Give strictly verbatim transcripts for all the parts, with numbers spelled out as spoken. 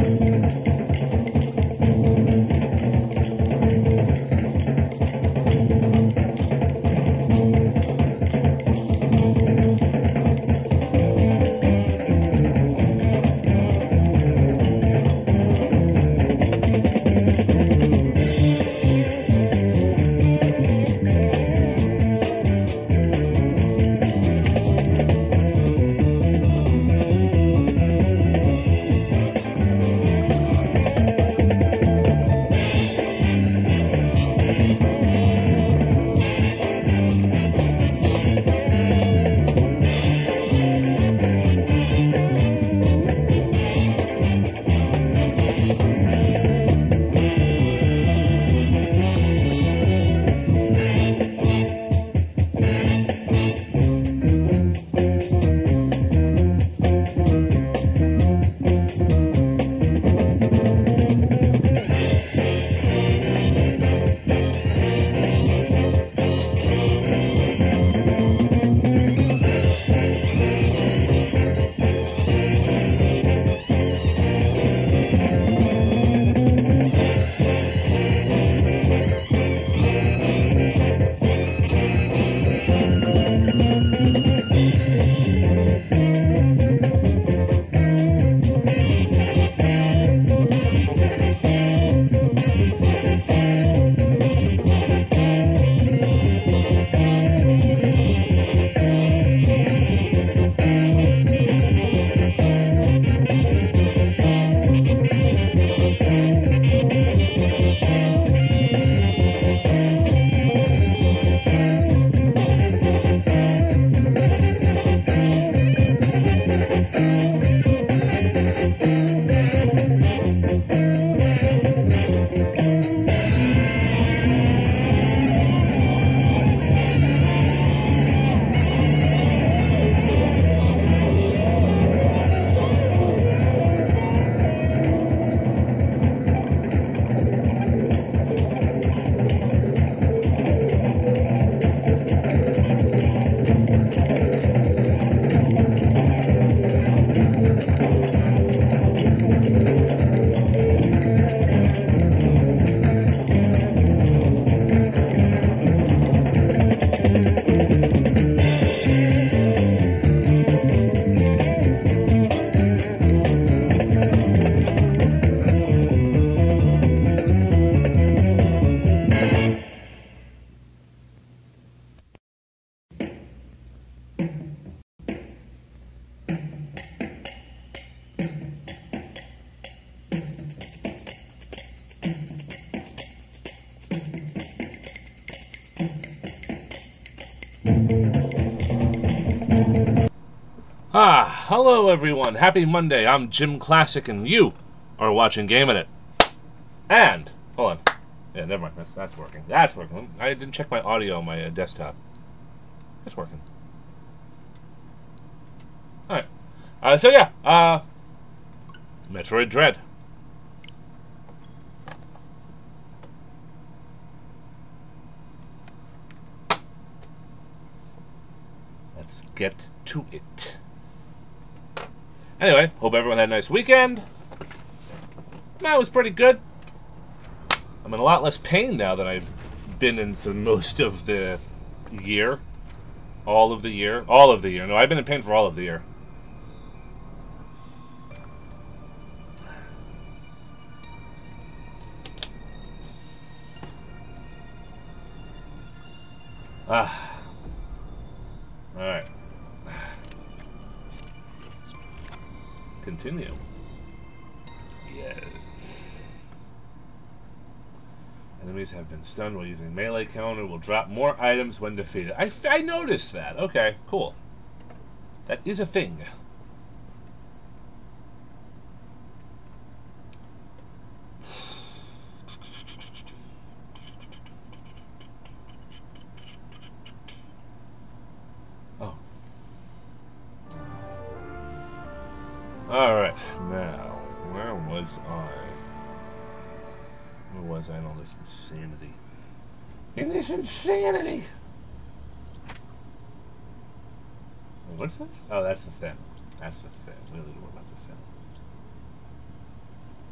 Ah, hello everyone. Happy Monday. I'm Jim Classic and you are watching Game In It. And, hold on. Yeah, never mind. That's, that's working. That's working. I didn't check my audio on my uh, desktop. It's working. Alright. Uh, so yeah, uh, Metroid Dread. Let's get to it. Anyway, hope everyone had a nice weekend. That was pretty good. I'm in a lot less pain now than I've been in for most of the year. All of the year. All of the year. No, I've been in pain for all of the year. Ah. Alright. Continue. Yes. Enemies have been stunned while using melee counter. Will drop more items when defeated. I, I noticed that. Okay, cool. That is a thing. Alright, now, where was I? Where was I in all this insanity? In this insanity! What's this? Oh, that's the fin. That's the fin. We don't need to worry about the fin.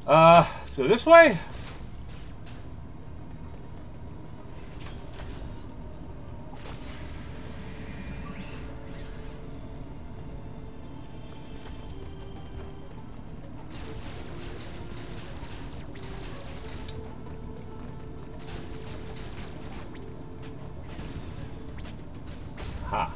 Uh, so this way? Ha.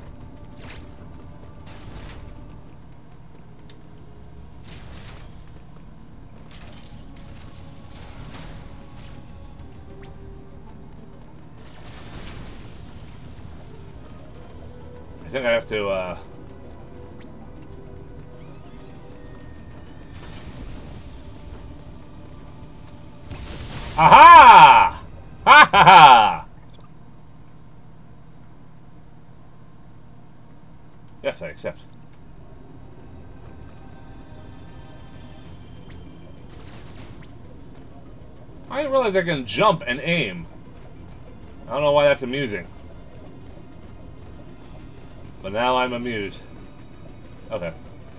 I think I have to, uh... Aha! Ha ha ha! Yes, I accept. I didn't realize I can jump and aim. I don't know why that's amusing. But now I'm amused. Okay.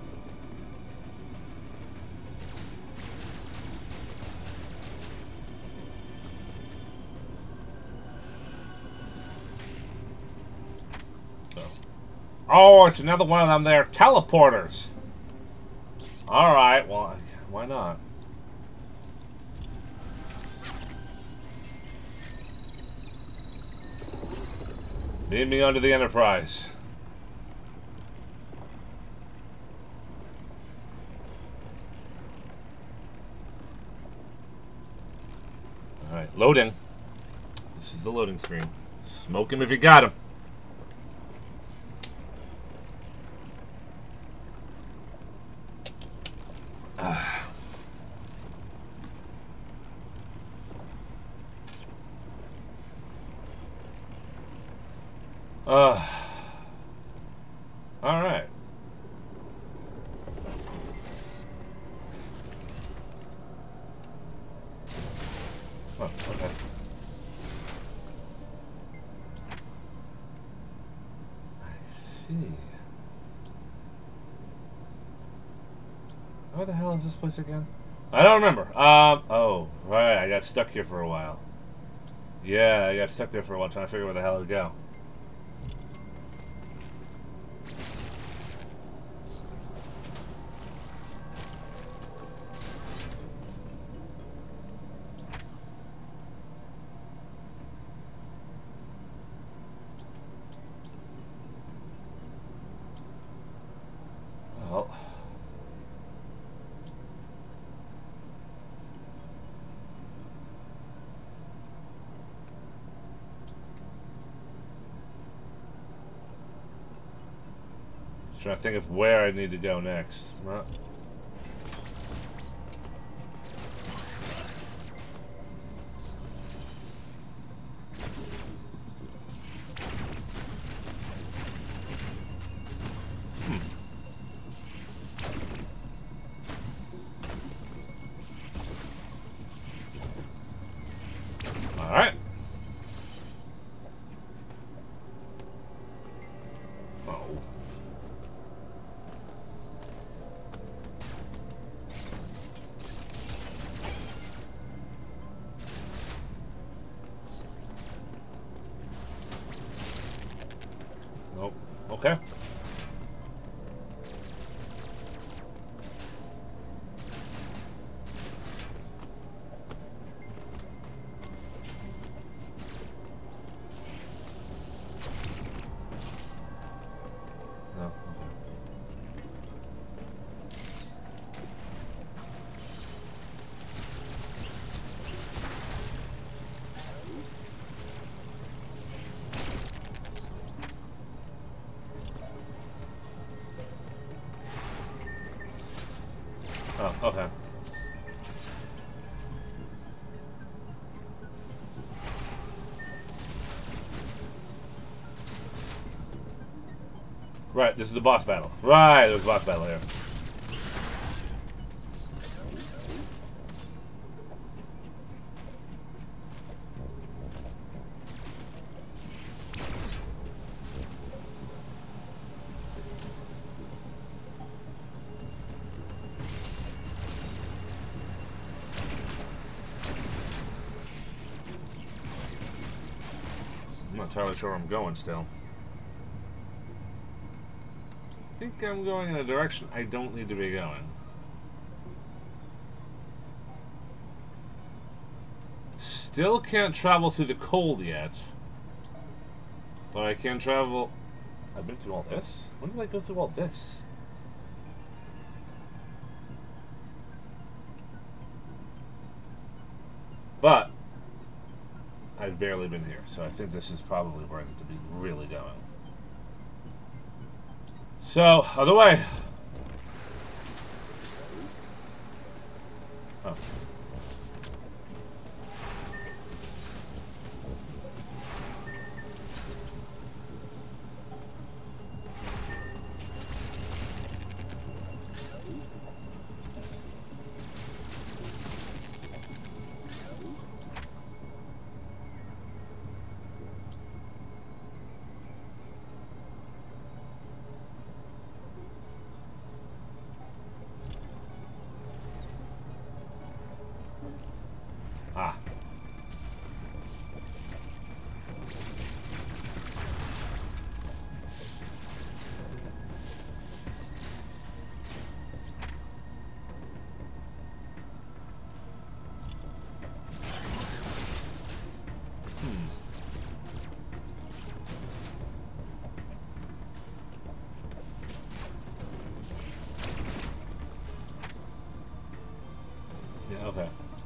So. Oh, it's another one of them there. Teleporters. Alright, well, why not? Lead me onto the Enterprise. Alright, loading. This is the loading screen. Smoke him if you got him. Ah. Uh. Alright. Oh, okay. I see. Where the hell is this place again? I don't remember. Um, oh, right, I got stuck here for a while. Yeah, I got stuck there for a while trying to figure out where the hell to go. Well. Trying to think of where I need to go next. Well, alright. Oh. Nope. Okay. No. Okay. Oh, okay. Right, this is a boss battle. Right, there's a boss battle here. not entirely sure where I'm going still. I think I'm going in a direction I don't need to be going. Still can't travel through the cold yet. But I can travel... I've been through all this? When did I go through all this? But I've barely been here, so I think this is probably where I need to be really going. So, other way. Oh. Ah. Hmm. Yeah, okay.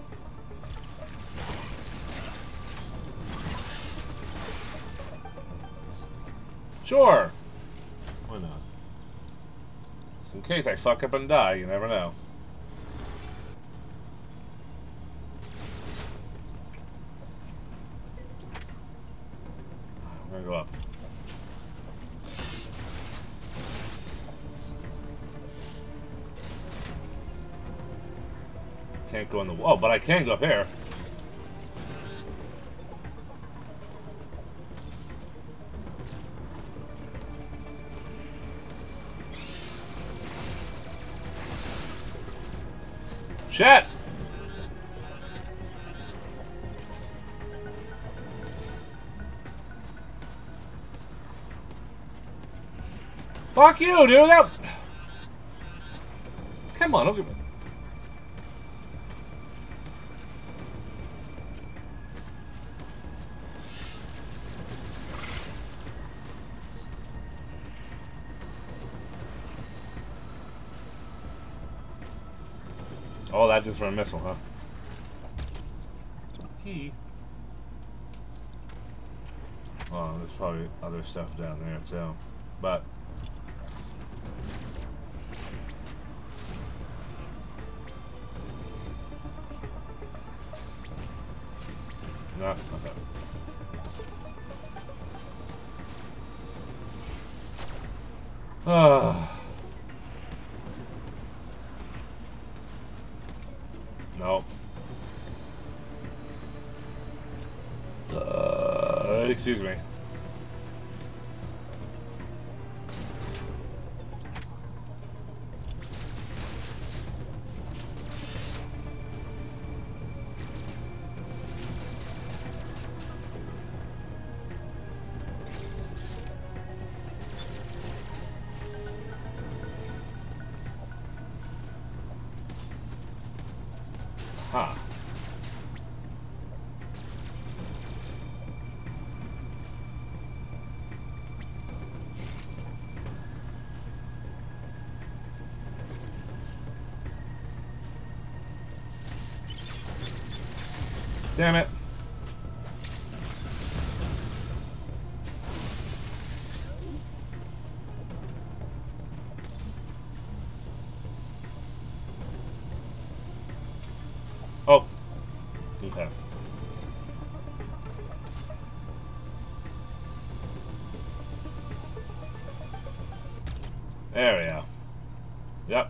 Sure! Why not? Just in case I fuck up and die, you never know. I'm gonna go up. Can't go in the wall, but I can go up here. Shit! Fuck you, dude! That... Come on, don't give me... Oh, that's just for a missile, huh? Key. Well, there's probably other stuff down there, too. But... No? Okay. Ah. No. Uh, excuse me. Huh. Damn it. Oh. Okay. There we go. Yep.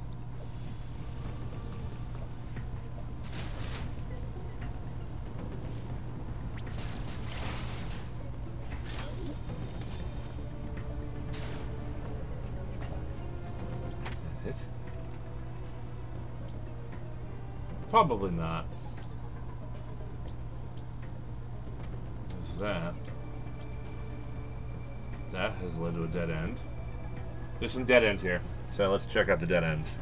It? Probably not. There's that. That has led to a dead end. There's some dead ends here, so let's check out the dead ends.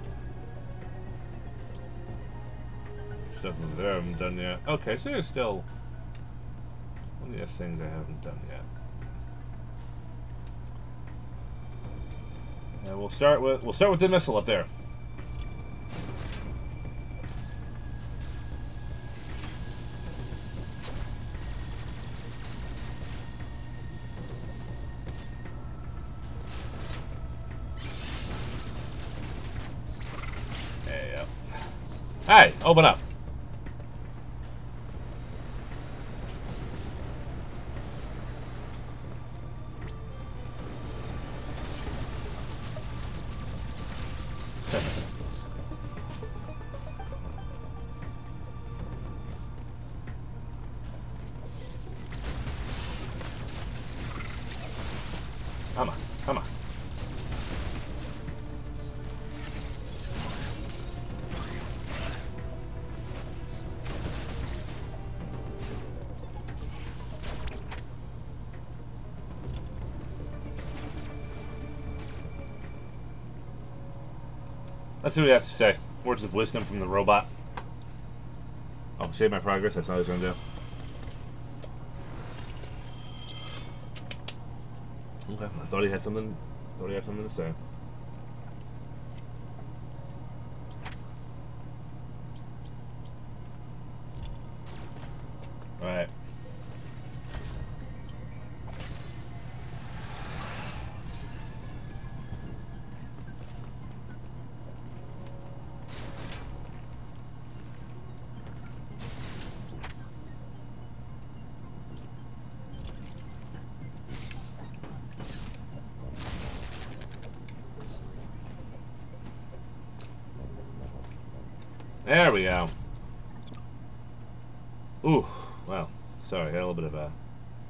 Stuff over there I haven't done yet. Okay, so there's still plenty of things I haven't done yet. And we'll start with we'll start with the missile up there. There you go. Hey, open up. Come on, come on. Let's see what he has to say. Words of wisdom from the robot. Oh, save my progress. That's not what he's gonna do. Okay, I thought he had something. Thought he had something to say. All right. There we go. Ooh, well, sorry, I had a little bit of a.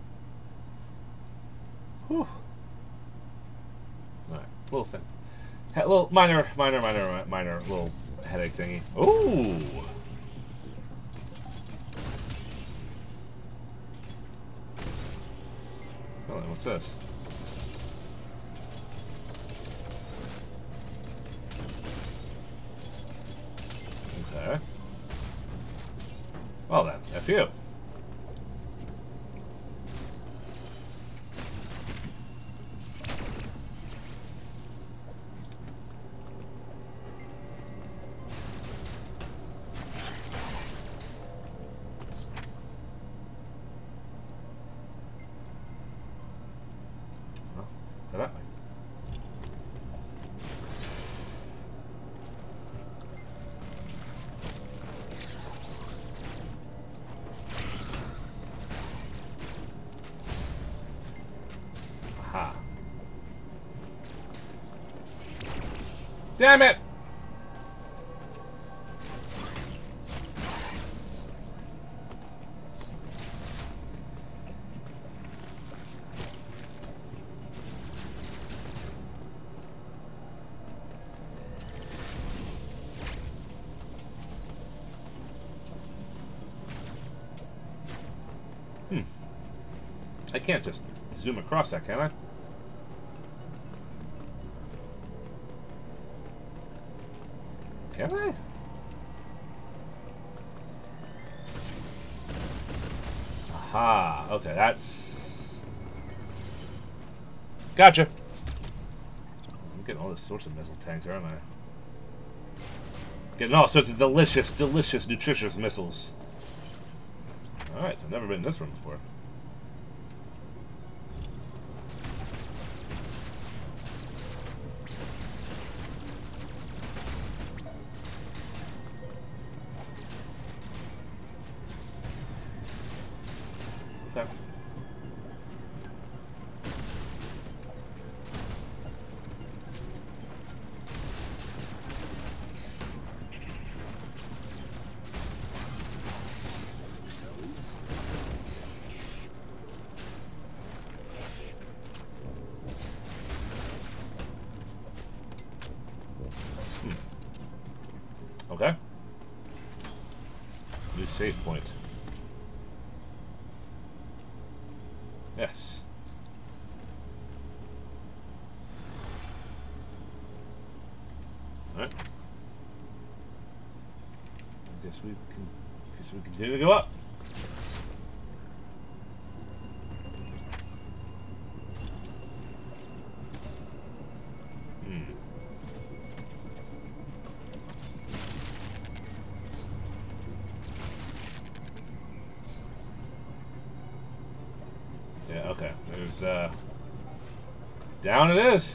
Whew. Alright, little thing. A little minor, minor, minor, minor little headache thingy. Ooh! Oh, what's this? Okay. Well then, F you. Well, go that way. Aha. Damn it! Hmm. I can't just zoom across that, can I? Can I? Aha. Okay, that's... Gotcha. I'm getting all sorts of missile tanks, aren't I? Getting all sorts of delicious, delicious, nutritious missiles. Alright, I've never been in this room before. Okay. Okay. New save point. guess we can. Guess we continue to go up. Hmm. Yeah. Okay. There's uh. Down it is.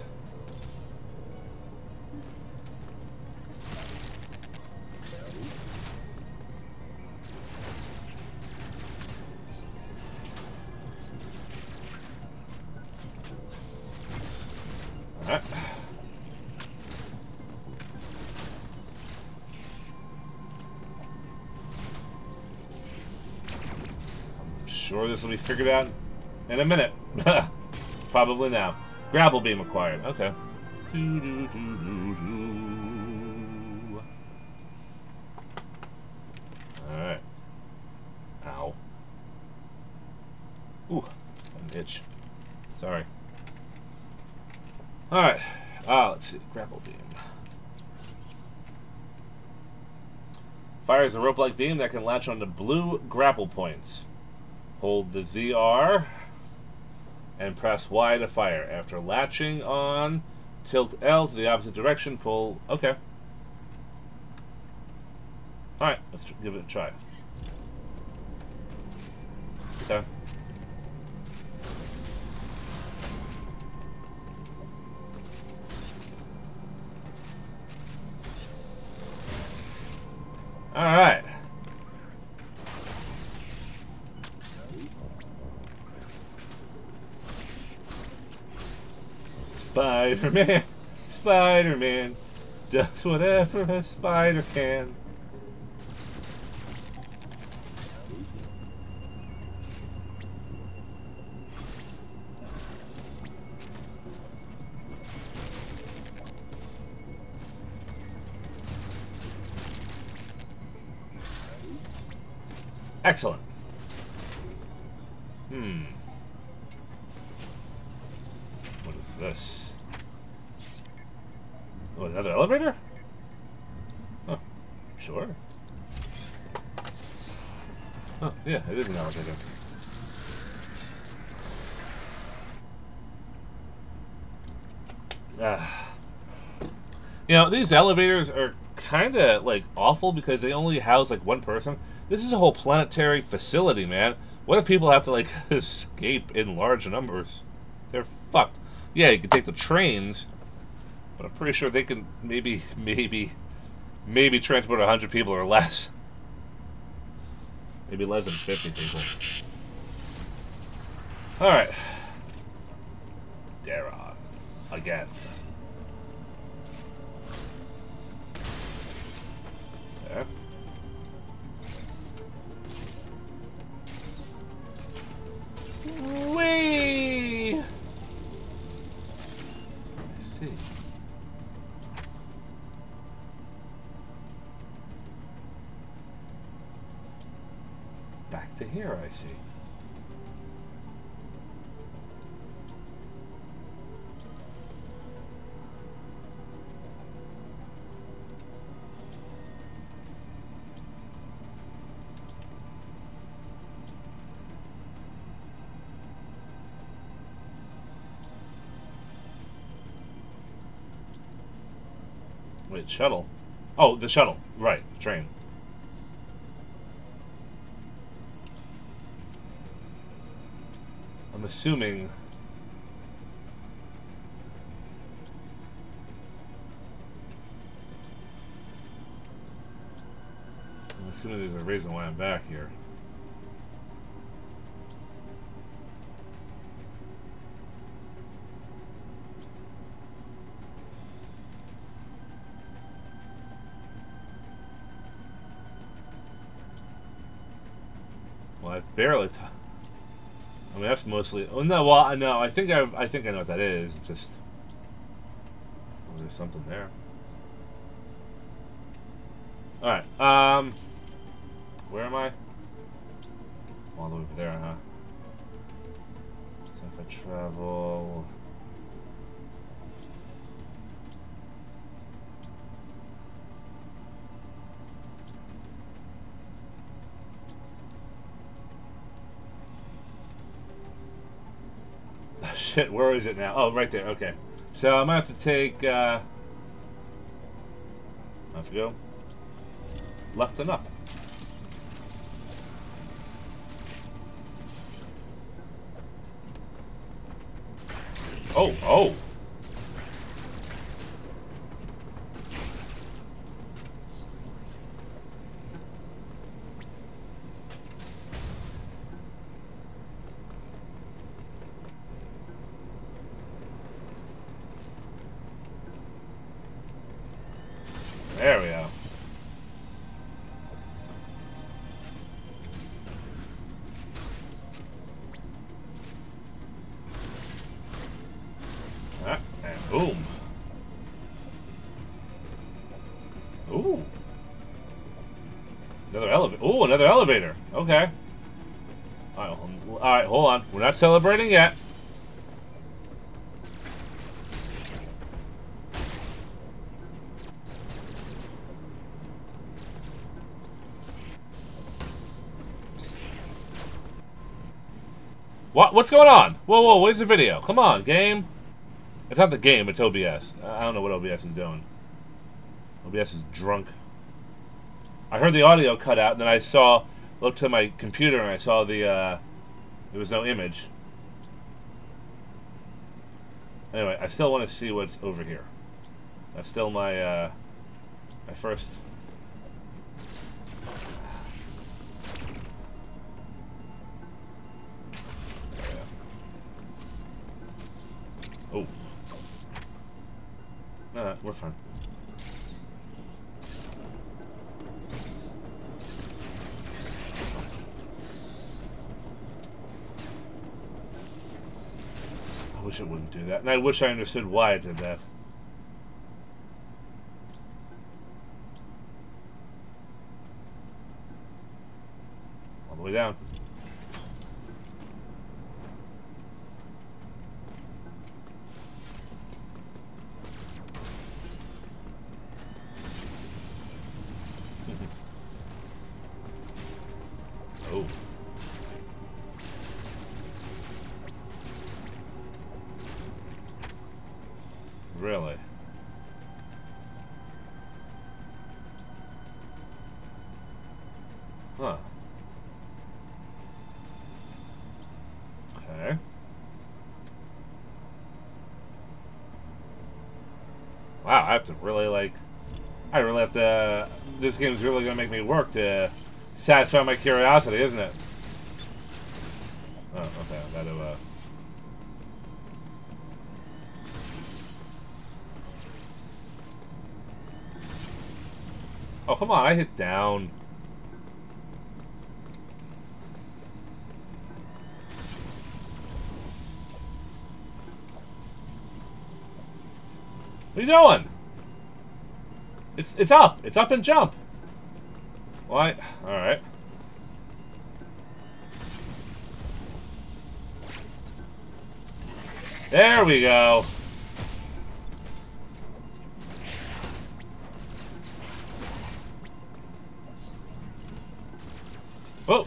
Alright. I'm sure this will be figured out in a minute. Probably now. Grapple Beam acquired. Okay. Doo -doo -doo -doo -doo. Alright. Ow. Ooh. An itch. Sorry. Alright. Ah, let's see. Grapple Beam. Fires a rope-like beam that can latch onto blue grapple points. Hold the Z R and press Y to fire. After latching on, tilt L to the opposite direction, pull... Okay. Alright, let's give it a try. Okay. Alright. Spider-Man, Spider-Man does whatever a spider can. Excellent. Hmm. What is this? Oh, another elevator? Oh, sure. Oh, yeah, it is an elevator. Ah. You know, these elevators are kind of, like, awful because they only house, like, one person. This is a whole planetary facility, man. What if people have to, like, escape in large numbers? They're fucked. Yeah, you can take the trains, but I'm pretty sure they can maybe, maybe, maybe transport one hundred people or less. Maybe less than fifty people. Alright. Dairon. Again. Okay. Whee! Let's see. Back to here, I see. Wait, shuttle? Oh, the shuttle. Right, train. I'm assuming... I'm assuming there's a reason why I'm back here. Well, I've barely... T I mean, that's mostly... Oh, no, well, I know. I think I've... I think I know what that is. Just... Oh, there's something there. Alright, um... where am I? All the way over there, huh? So if I travel... shit, where is it now? Oh, right there, okay. So I'm gonna have to take, uh... I have to go left and up. Oh, oh! There we go. Ah, and boom. Ooh. Another elevator. Ooh, another elevator. Okay. All right, all right, hold on. We're not celebrating yet. What? What's going on? Whoa, whoa, where's the video? Come on, game. It's not the game, it's O B S. I don't know what O B S is doing. O B S is drunk. I heard the audio cut out, and then I saw, looked to my computer, and I saw the, uh, there was no image. Anyway, I still want to see what's over here. That's still my, uh, my first... Oh. Nah, we're fine. I wish it wouldn't do that. And I wish I understood why it did that. All the way down. Oh. Really? Huh. Okay. Wow, I have to really, like... I really have to... This game's really gonna make me work to satisfy my curiosity, isn't it? Oh, okay. I gotta, uh... Oh, come on, I hit down. What are you doing? It's it's up. It's up and jump. Why? Alright. There we go. Oh.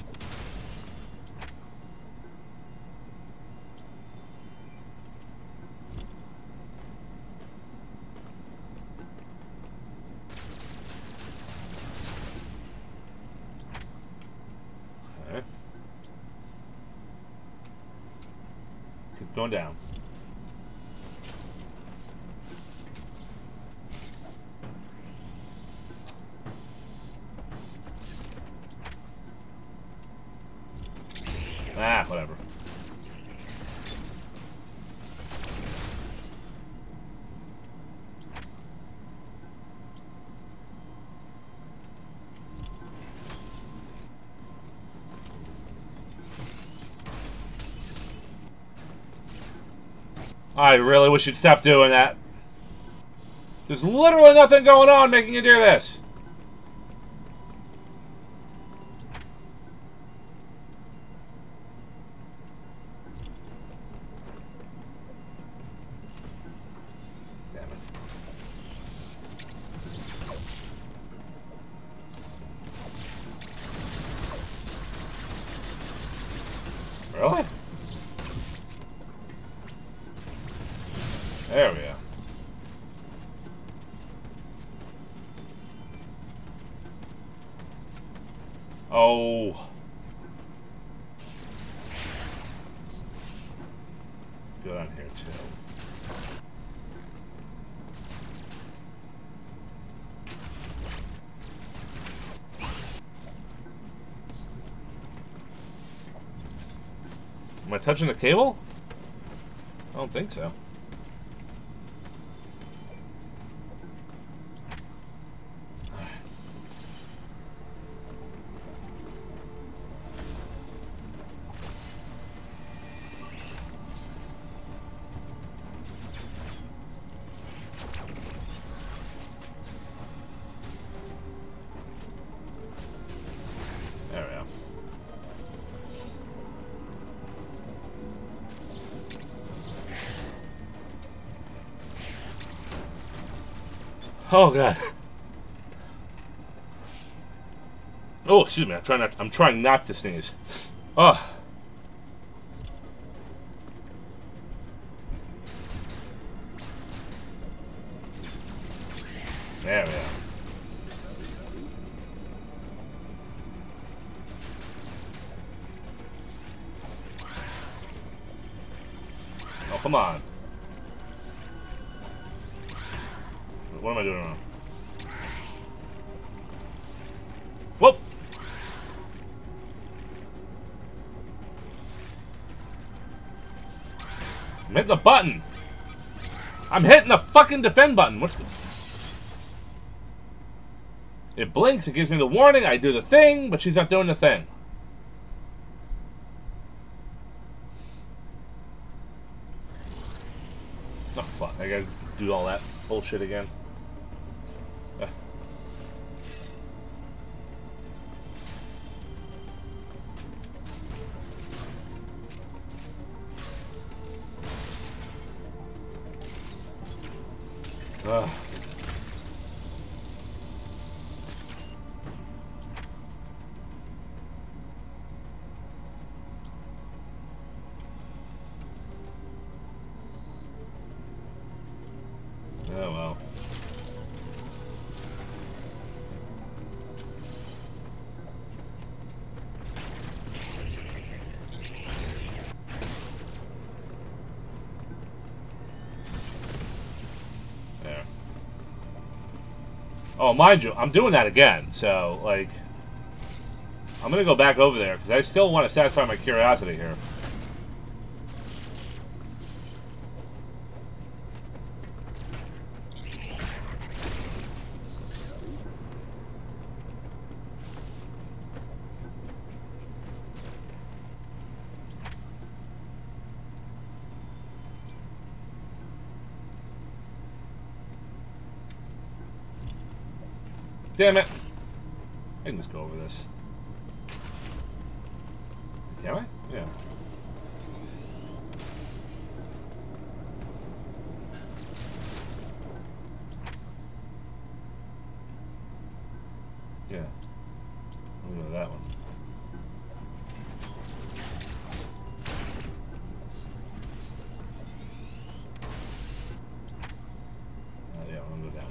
Okay. Keep going down. Ah, whatever. I really wish you'd stop doing that. There's literally nothing going on making you do this. Really? There we go. Oh. Let's go down here too. Am I touching the cable? I don't think so. Oh god. Oh, excuse me. I'm trying not. I'm trying not to sneeze. Oh. There we go. Oh, come on. What am I doing wrong? Whoop! I'm hitting the button! I'm hitting the fucking defend button! What's the... It blinks, it gives me the warning, I do the thing, but she's not doing the thing. Oh, fuck. I gotta do all that bullshit again. Ugh. Oh well. Oh, mind you, I'm doing that again, so, like, I'm gonna go back over there, because I still want to satisfy my curiosity here. Damn it. I can just go over this. Can I? Yeah. Yeah. I'll go to that one. Oh, yeah, I'll go down.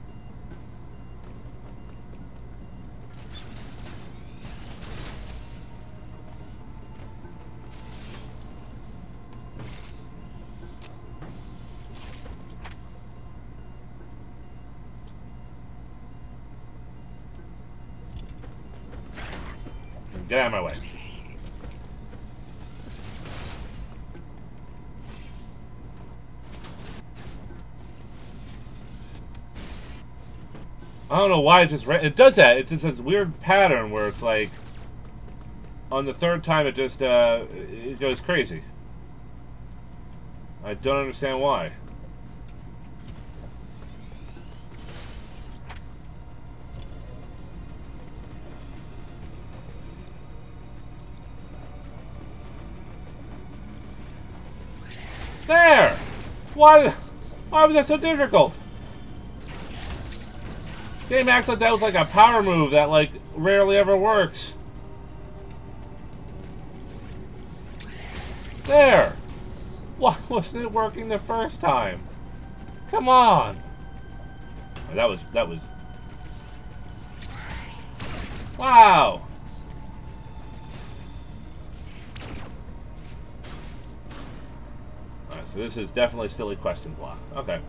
Get out of my way. I don't know why it just it does that. It just this weird pattern where it's like on the third time it just uh, it goes crazy. I don't understand why. There! Why, why was that so difficult? Game acts like that was like a power move that like rarely ever works. There! Why wasn't it working the first time? Come on! That was, that was... Wow! Alright, so this is definitely still a question block. Okay.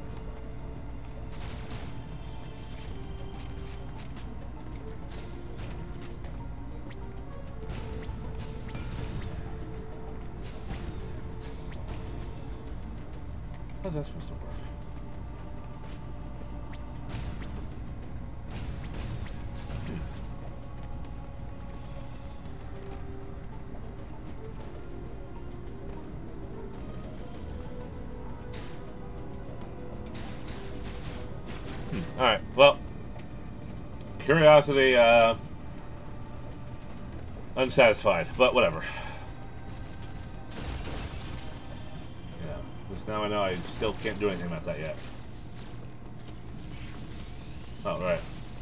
How's that supposed to work? Alright, well, curiosity, uh, unsatisfied, but whatever. Yeah, because now I know I still can't do anything about that yet. Oh, right.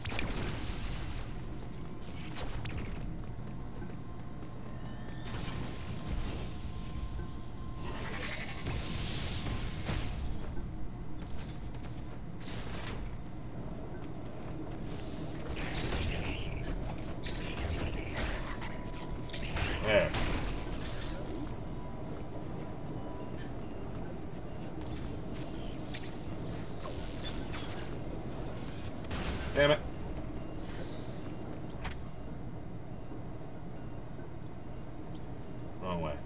There. Damn it. Wrong way.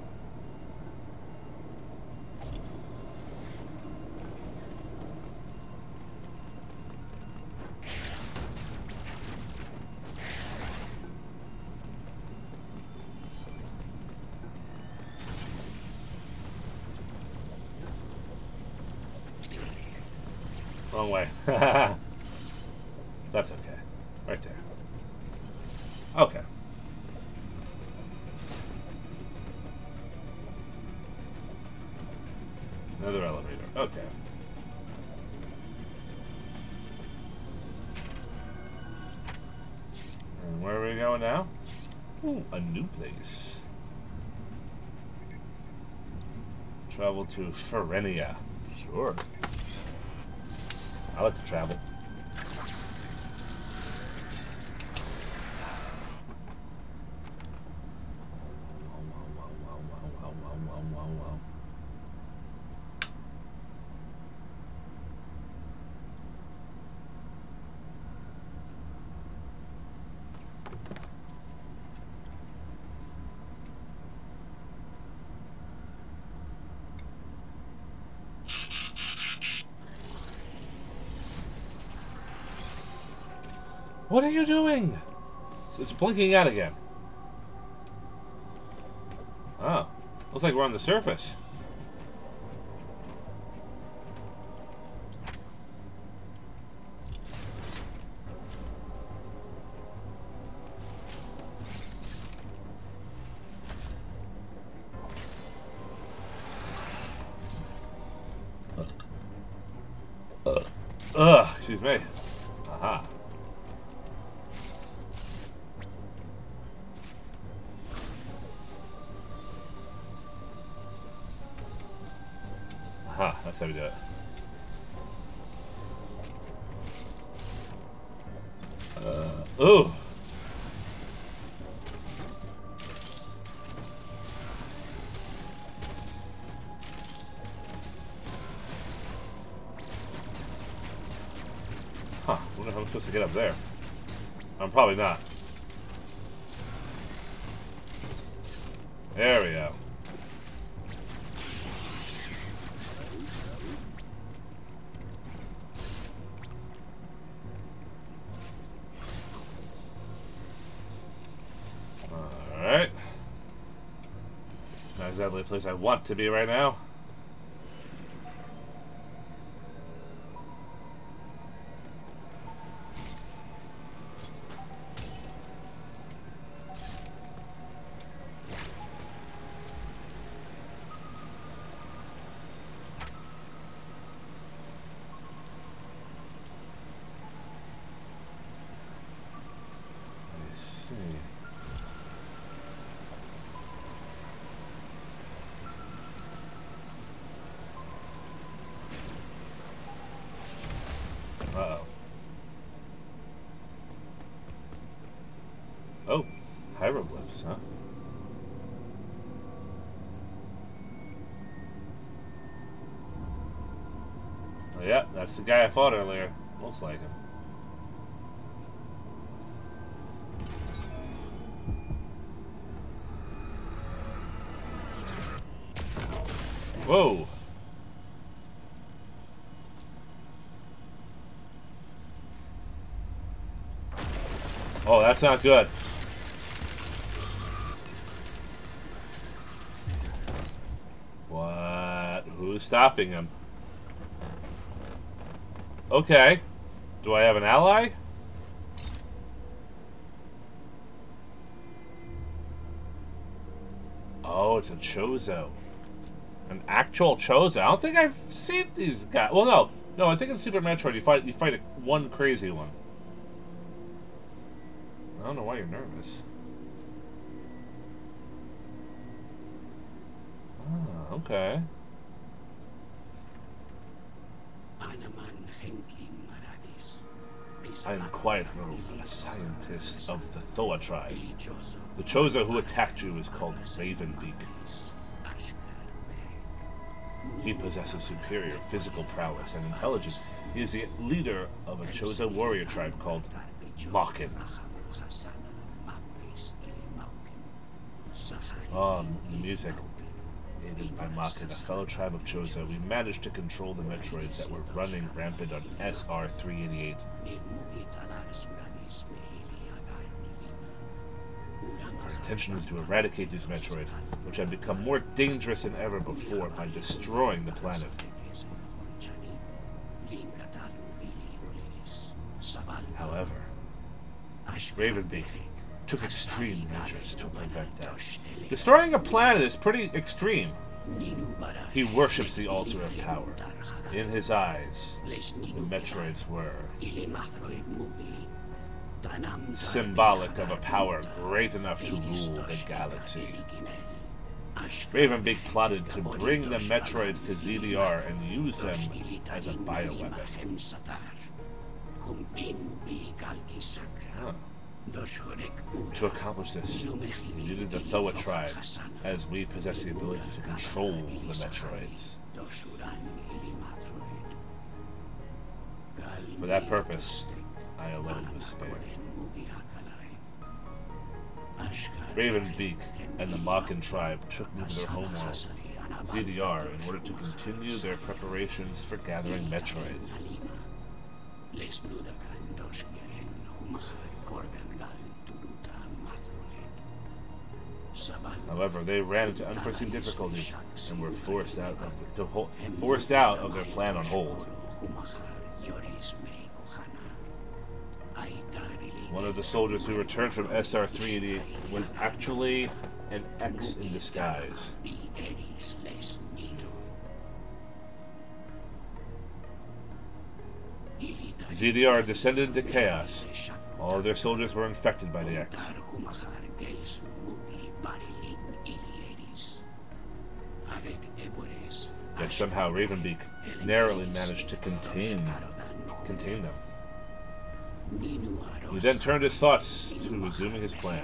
Wrong way. That's okay. Right there. Okay. Another elevator. Okay. And where are we going now? Ooh, a new place. Travel to Ferenia. Sure. I like to travel. What are you doing? It's blinking out again. Oh. Looks like we're on the surface. Ugh, excuse me. Aha. Aha, that's how we do it. Uh, ooh. Huh, I wonder if I'm supposed to get up there. I'm probably not. There we go. Alright. Not exactly the place I want to be right now. this, huh? Oh, yeah, that's the guy I fought earlier. Looks like him. Whoa! Oh, that's not good. What? Who's stopping him? Okay. Do I have an ally? Oh, it's a Chozo. An actual Chozo. I don't think I've seen these guys. Well, no. No, I think in Super Metroid you fight you fight a, one crazy one. I don't know why you're nervous. Ah, okay. I am Quiet Robe, a scientist of the Thoa tribe. The Chozo who attacked you is called Ravenbeak. He possesses superior physical prowess and intelligence. He is the leader of a Chozo warrior tribe called Makin. Oh, the music. Aided by Makin, a fellow tribe of Chozo, we managed to control the Metroids that were running rampant on S R three eighty-eight. Our intention is to eradicate these Metroids, which have become more dangerous than ever before by destroying the planet. However, Ravenbeak took extreme measures to prevent that. Destroying a planet is pretty extreme. He worships the altar of power. In his eyes, the Metroids were symbolic of a power great enough to rule the galaxy. Ravenbeak plotted to bring the Metroids to Z D R and use them as a bioweapon. Huh. To accomplish this, we needed the Thoa tribe, as we possess the ability to control the Metroids. For that purpose, I alone was spared. Ravenbeak and the Makin tribe took me to their homeworld, Z D R, in order to continue their preparations for gathering Metroids. However, they ran into unforeseen difficulties and were forced out of the, to hold, forced out of their plan on hold. One of the soldiers who returned from S R three eighty was actually an X in disguise. Z D R descended into chaos. All of their soldiers were infected by the X. Yet somehow Ravenbeak narrowly managed to contain, contain them. He then turned his thoughts to resuming his plan.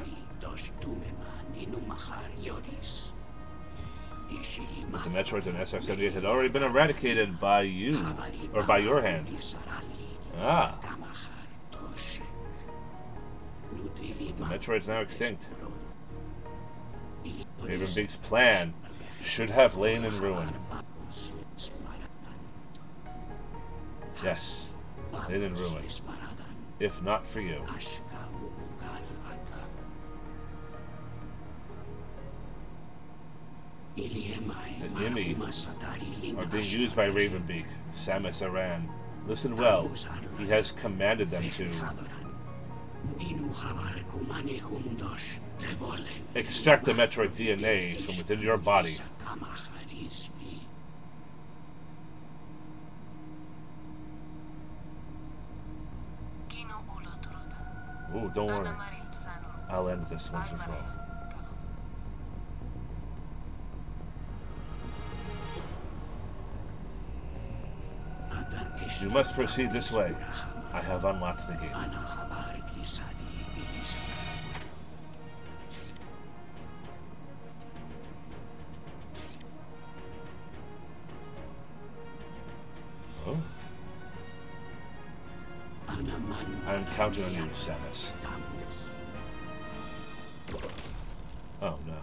But the Metroids in S R seventy-eight had already been eradicated by you, or by your hand. Ah. The Metroid's now extinct. Ravenbeak's plan should have lain in ruin. Yes, lain in ruin. If not for you. The emmi are being used by Ravenbeak, Samus Aran. Listen well, he has commanded them to extract the Metroid D N A from within your body. Ooh, don't worry. I'll end this once and for all. You must proceed this way. I have unlocked the gate. I'm counting on you, Samus. Oh, no.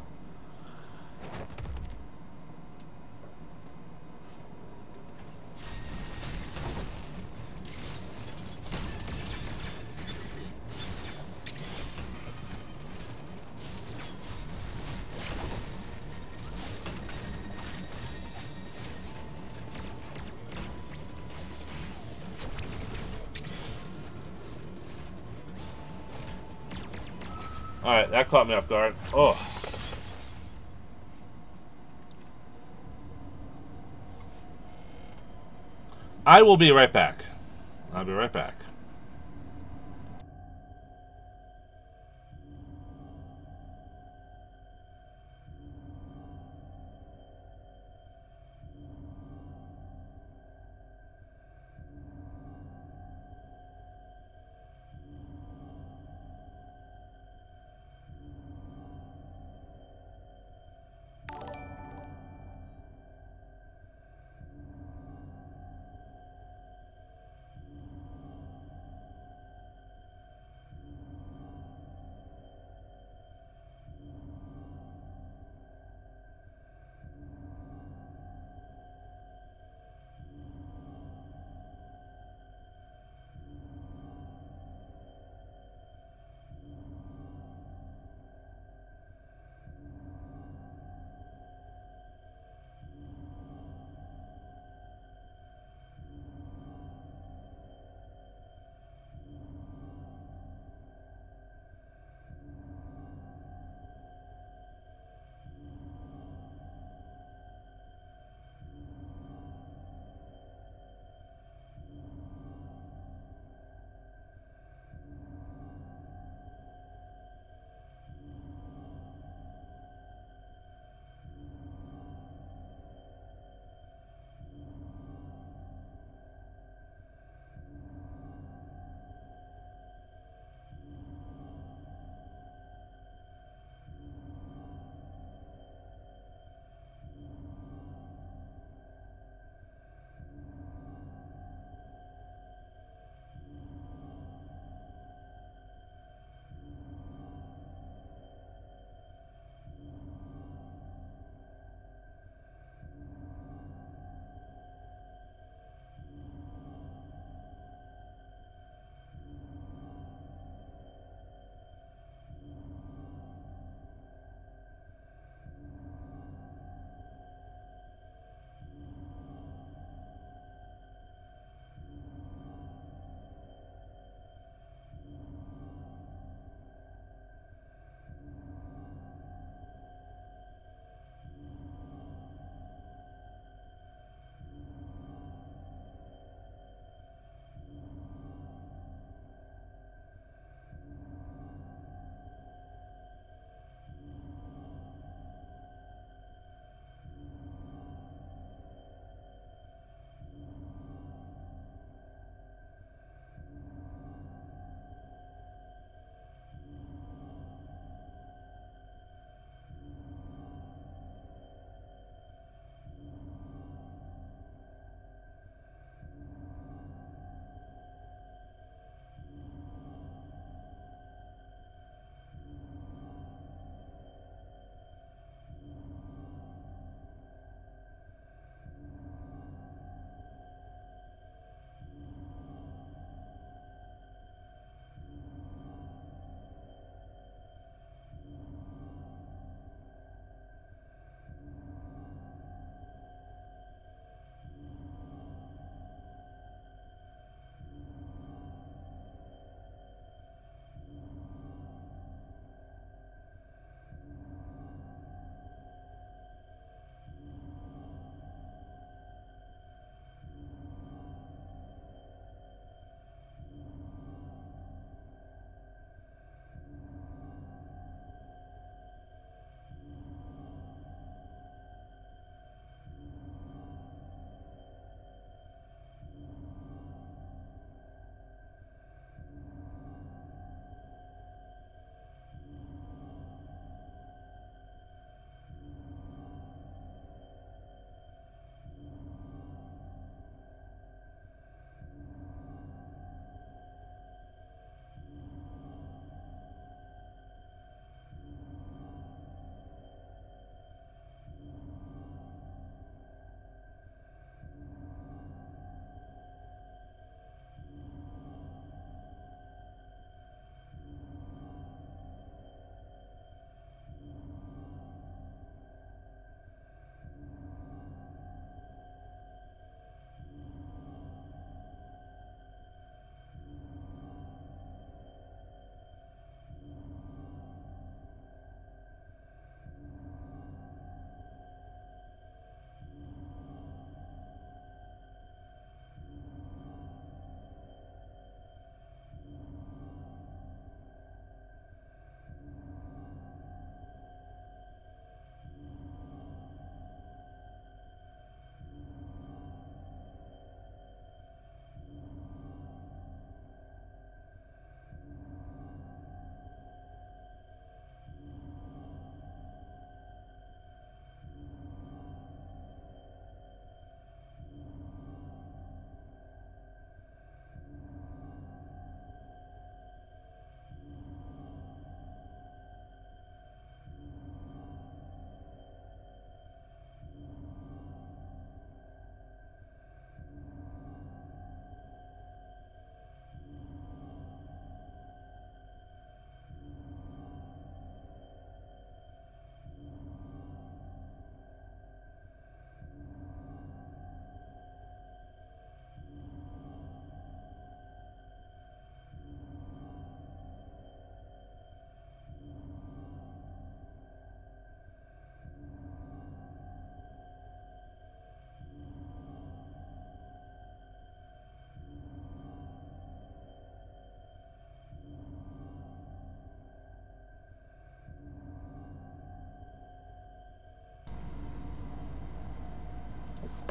Alright, that caught me off guard. Oh. I will be right back. I'll be right back.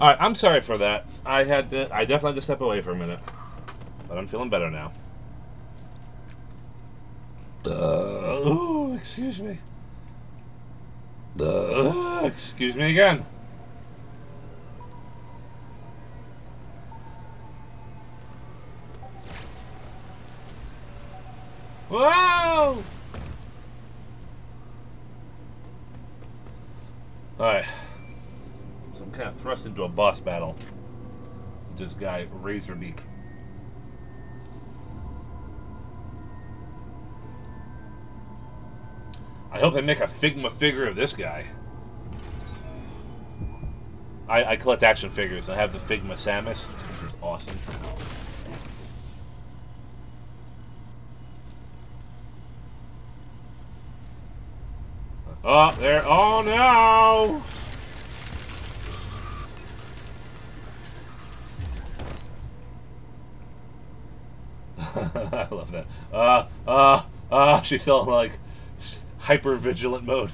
Alright, I'm sorry for that. I had to, I definitely had to step away for a minute. But I'm feeling better now. Uh, oh, excuse me. Uh, excuse me again. Whoa! Alright. So I'm kind of thrust into a boss battle with this guy, Razorbeak. I hope they make a Figma figure of this guy. I, I collect action figures. I have the Figma Samus, which is awesome. Oh, there. Oh, no! I love that. Uh, uh, uh, she's still in, like, hyper-vigilant mode.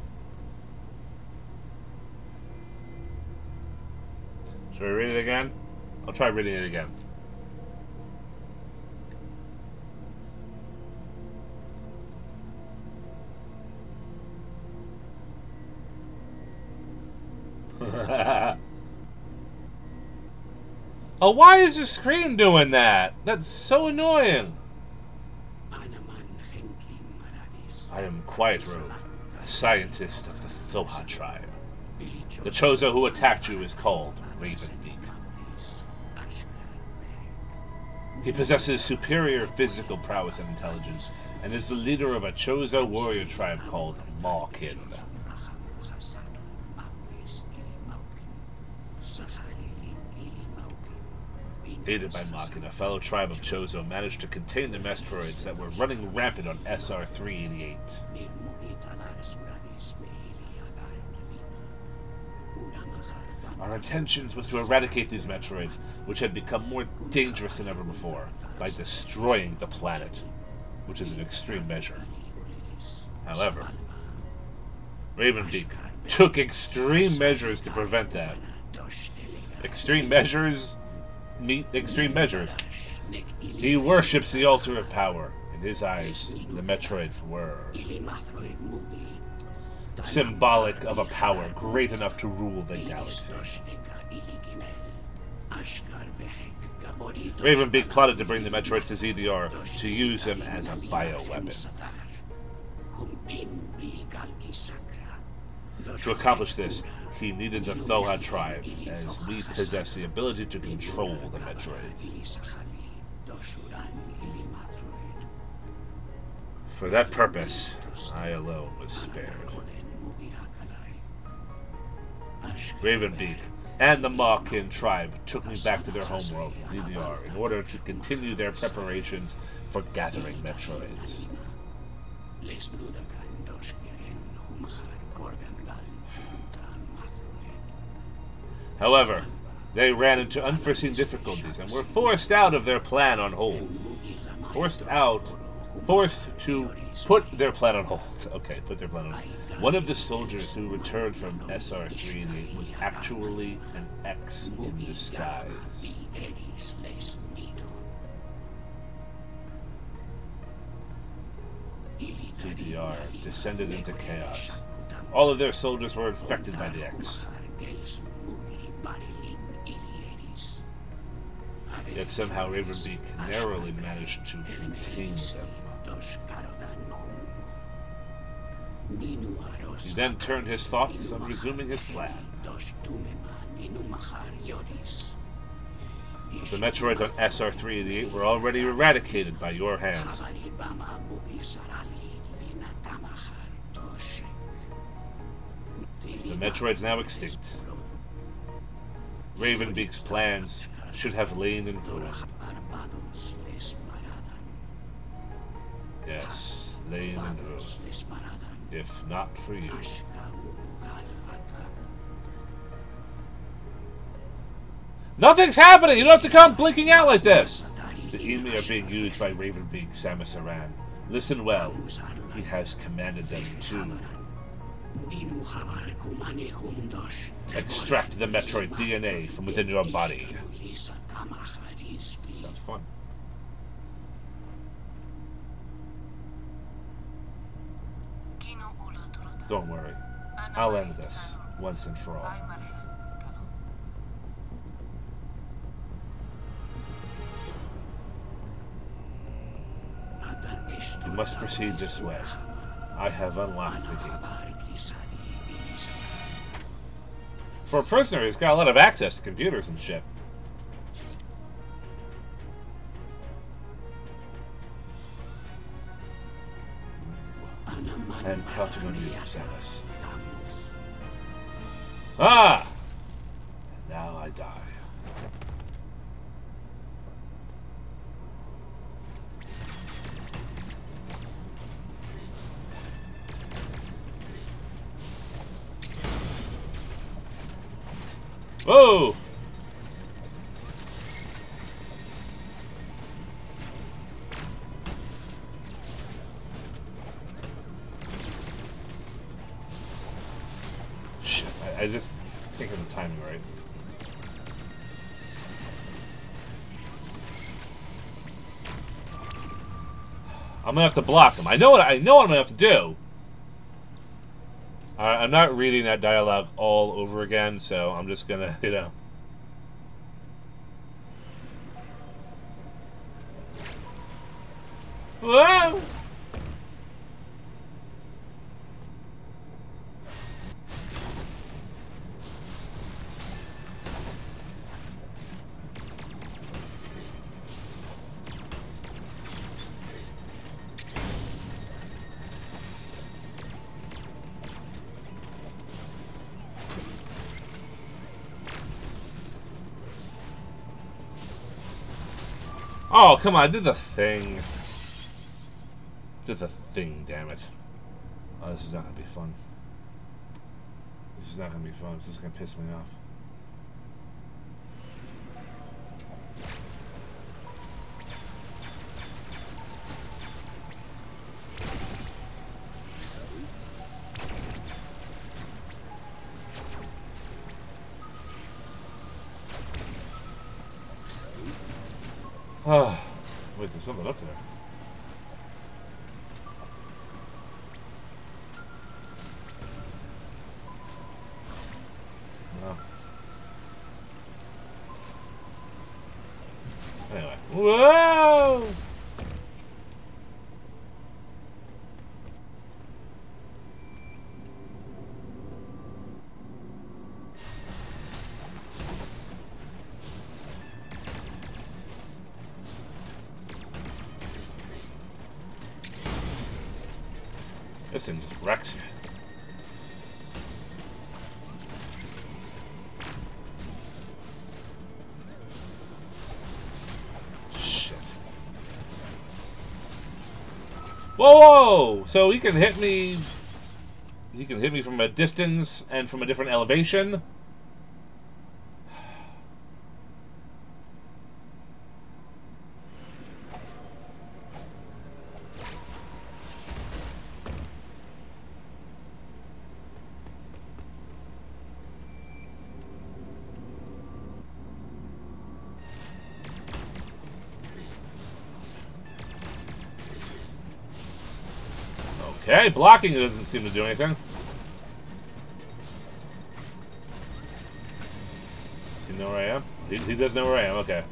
Should we read it again? I'll try reading it again. Oh, why is the screen doing that? That's so annoying. I am Quiet Robe, a scientist of the Thoha tribe. The Chozo who attacked you is called Raven Beak. He possesses superior physical prowess and intelligence, and is the leader of a Chozo warrior tribe called Mawkin. Aided by Mawkin, a fellow tribe of Chozo managed to contain the Metroids that were running rampant on S R three eighty-eight. Our intentions was to eradicate these Metroids, which had become more dangerous than ever before, by destroying the planet, which is an extreme measure. However, Ravenbeak took extreme measures to prevent that. Extreme measures meet extreme measures. He worships the altar of power. In his eyes, the Metroids were symbolic of a power great enough to rule the galaxy. Ravenbeak plotted to bring the Metroids to Z D R to use them as a bioweapon. To accomplish this, he needed the Thoha tribe, as we possess the ability to control the Metroids. For that purpose, I alone was spared. Ravenbeak and the Mawkin tribe took me back to their homeworld, Z D R, in order to continue their preparations for gathering Metroids. However, they ran into unforeseen difficulties and were forced out of their plan on hold. Forced out, forced to put their plan on hold. Okay, put their plan on hold. One of the soldiers who returned from S R three eighty-eight was actually an X in disguise. Z D R descended into chaos. All of their soldiers were infected by the X. Yet somehow Ravenbeak narrowly managed to contain them. He then turned his thoughts on resuming his plan. The Metroids on S R three eighty-eight were already eradicated by your hand. The Metroid's now extinct. Ravenbeak's plans should have lain in ruin. Yes, lain in ruin. If not for you. Nothing's happening! You don't have to come blinking out like this! The emmi are being used by Ravenbeak Samus Aran. Listen well. He has commanded them to Extract the Metroid D N A from within your body. Sounds fun. Don't worry. I'll end this once and for all. You must proceed this way. I have unlocked the gate. For a prisoner, he's got a lot of access to computers and shit. I am counting on you, Samus. Ah! Now I die. Whoa! Shit, I, I just think of the timing right. I'm gonna have to block him. I know what I know what I'm gonna have to do. I'm not reading that dialogue all over again, so I'm just gonna, you know. Whoa! Oh, come on, do the thing. Do the thing, damn it. Oh, this is not gonna be fun. This is not gonna be fun. This is gonna piss me off. Oh, wait, there's something up there. No. Anyway. Whoa! This thing just wrecks you. Shit. Whoa, whoa! So he can hit me... He can hit me from a distance and from a different elevation? Okay, blocking doesn't seem to do anything. Does he know where I am? He, he does know where I am, okay.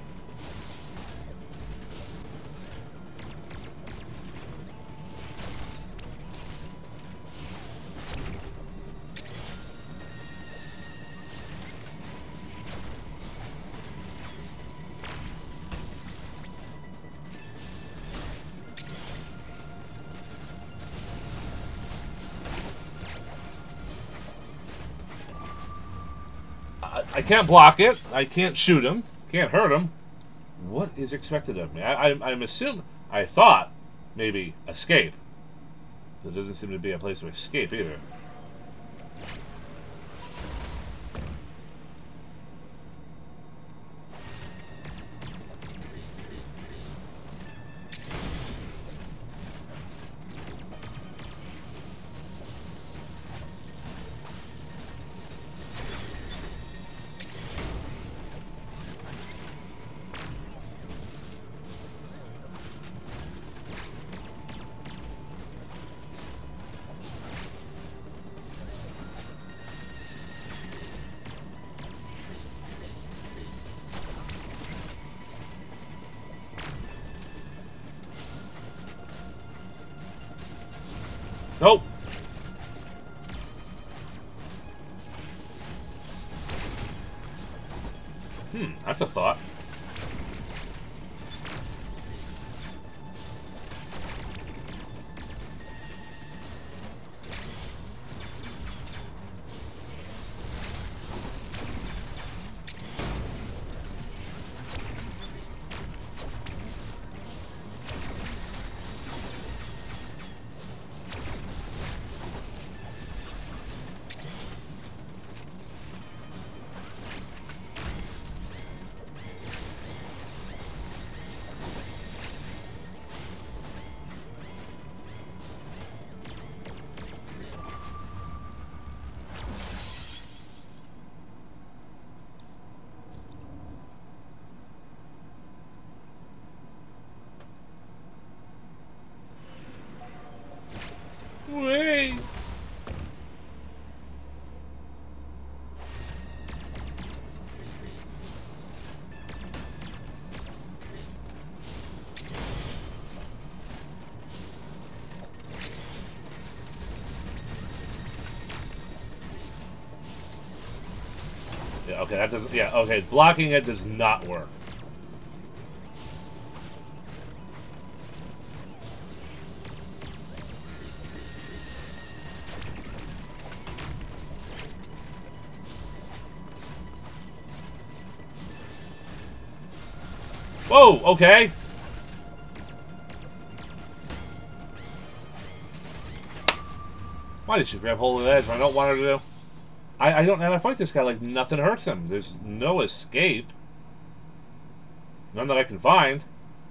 I can't block it. I can't shoot him. Can't hurt him. What is expected of me? I, I, I'm assuming... I thought maybe escape. There doesn't seem to be a place to escape either. Nope. Hmm, that's a thought. Wait. Yeah, okay, that doesn't. Yeah, okay, blocking it does not work. Whoa, okay. Why did she grab hold of the edge when I don't want her to do? I, I don't, and I fight this guy like nothing hurts him. There's no escape. None that I can find.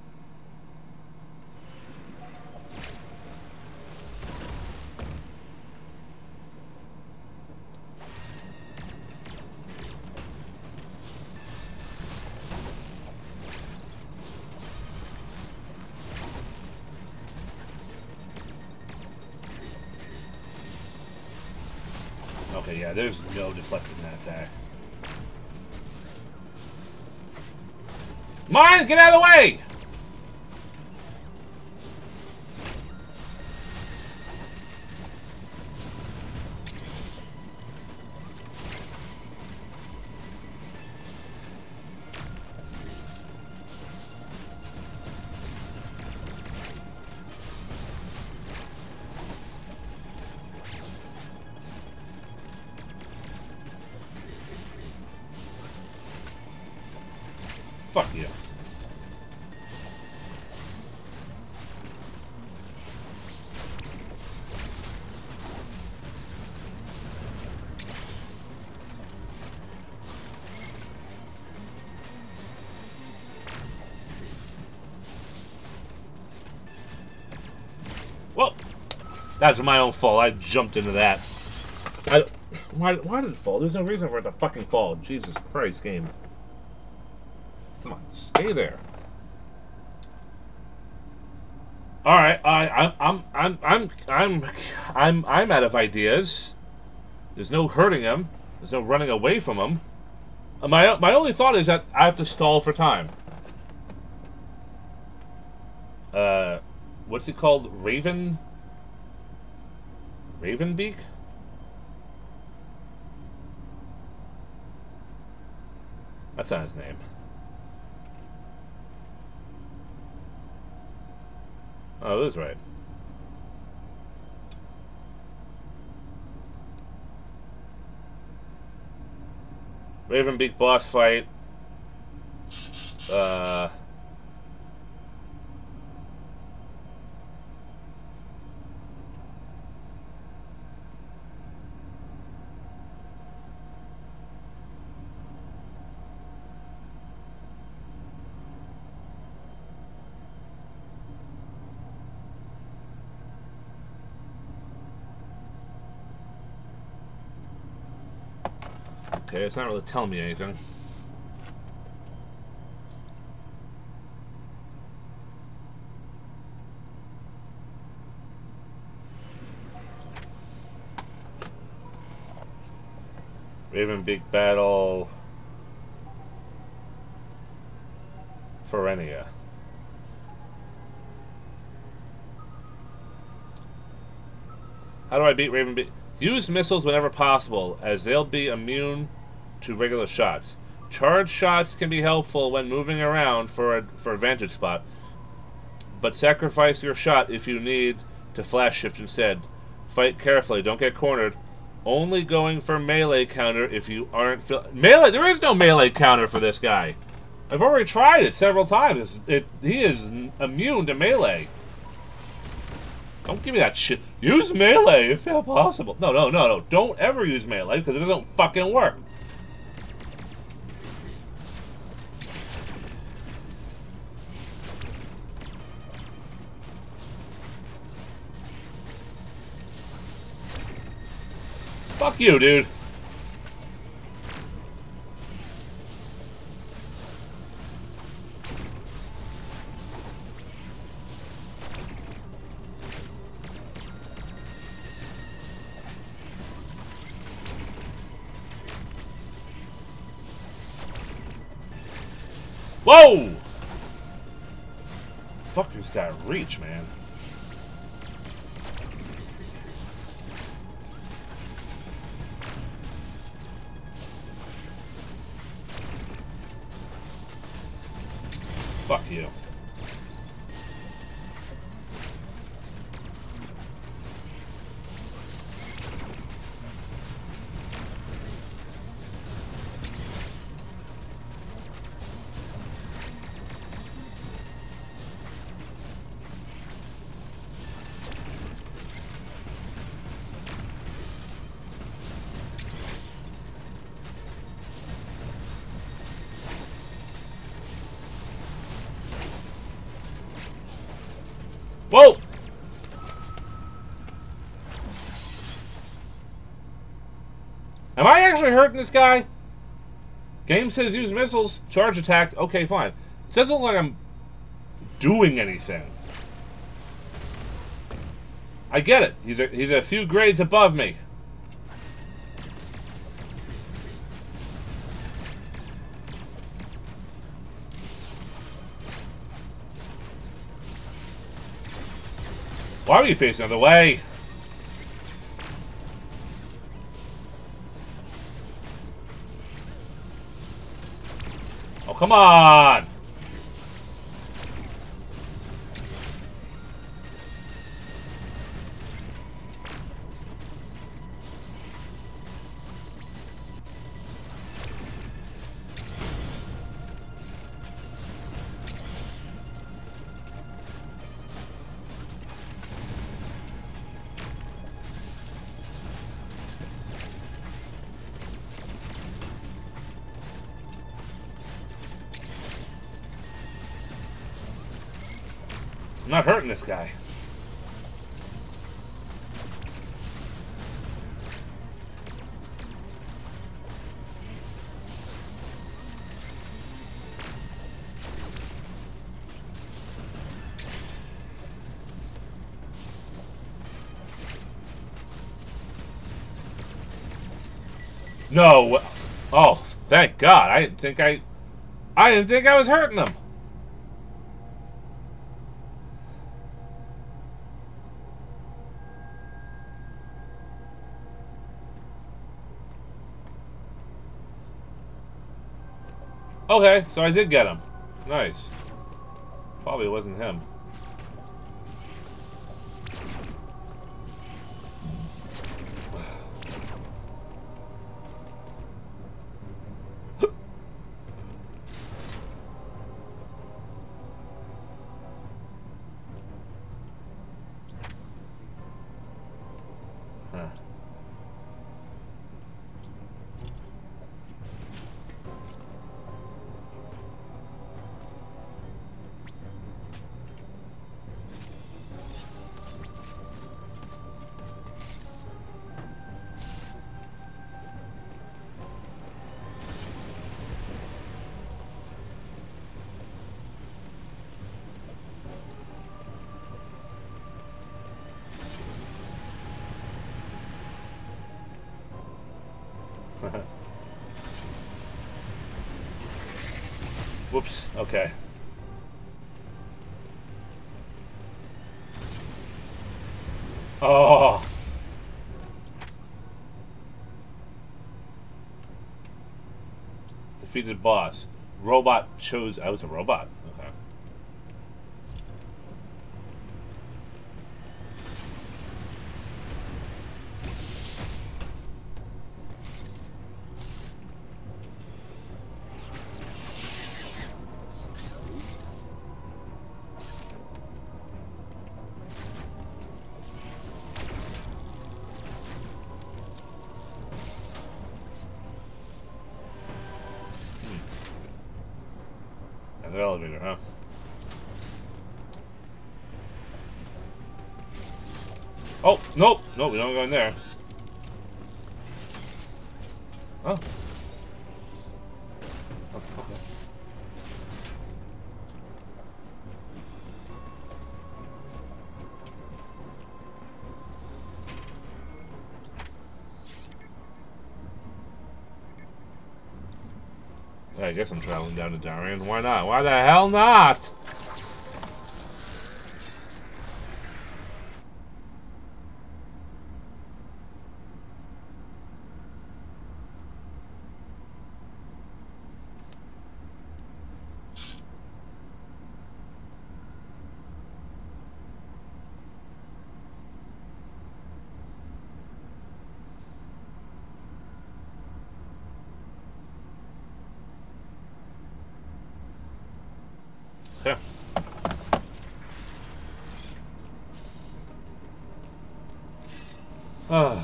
Okay, yeah, there's no deflecting that attack. Mine, get out of the way! Fuck you. Well, that's my own fault. I jumped into that. I, why, why did it fall? There's no reason for it to fucking fall. Jesus Christ, game. Come on, stay there. All right, I, I'm, I'm, I'm, I'm, I'm, I'm, I'm out of ideas. There's no hurting him. There's no running away from him. My, my only thought is that I have to stall for time. Uh, what's it called? Raven? Ravenbeak? That's not his name. Oh, it is right. Ravenbeak boss fight. Uh... Okay, it's not really telling me anything. Ravenbeak battle. Ferenia. How do I beat Raven Beam? Use missiles whenever possible, as they'll be immune to regular shots. Charge shots can be helpful when moving around for a, for a vantage spot, but sacrifice your shot if you need to flash shift instead. Fight carefully, don't get cornered. Only going for melee counter if you aren't feel melee. There is no melee counter for this guy. I've already tried it several times. It, he is immune to melee. Don't give me that shit. Use melee if possible. No, no, no, no. Don't ever use melee because it doesn't fucking work. Fuck you, dude. Whoa! Fucker's got reach, man. Fuck you. Whoa! Am I actually hurting this guy? Game says use missiles, charge attack. Okay, fine. It doesn't look like I'm doing anything. I get it. He's a, he's a few grades above me. Why are you facing the other way? Oh, come on! I'm not hurting this guy. No. Oh, thank God. I didn't think I... I didn't think I was hurting him. Okay, so I did get him. Nice. Probably wasn't him. Huh. Whoops, okay. Oh. defeated boss. Robot chose. I was a robot. Okay. Another elevator, huh? Oh, nope. Nope, we don't go in there. Oh. Oh, okay. I guess I'm traveling down to Dairon. Why not? Why the hell not? Yeah. Ah.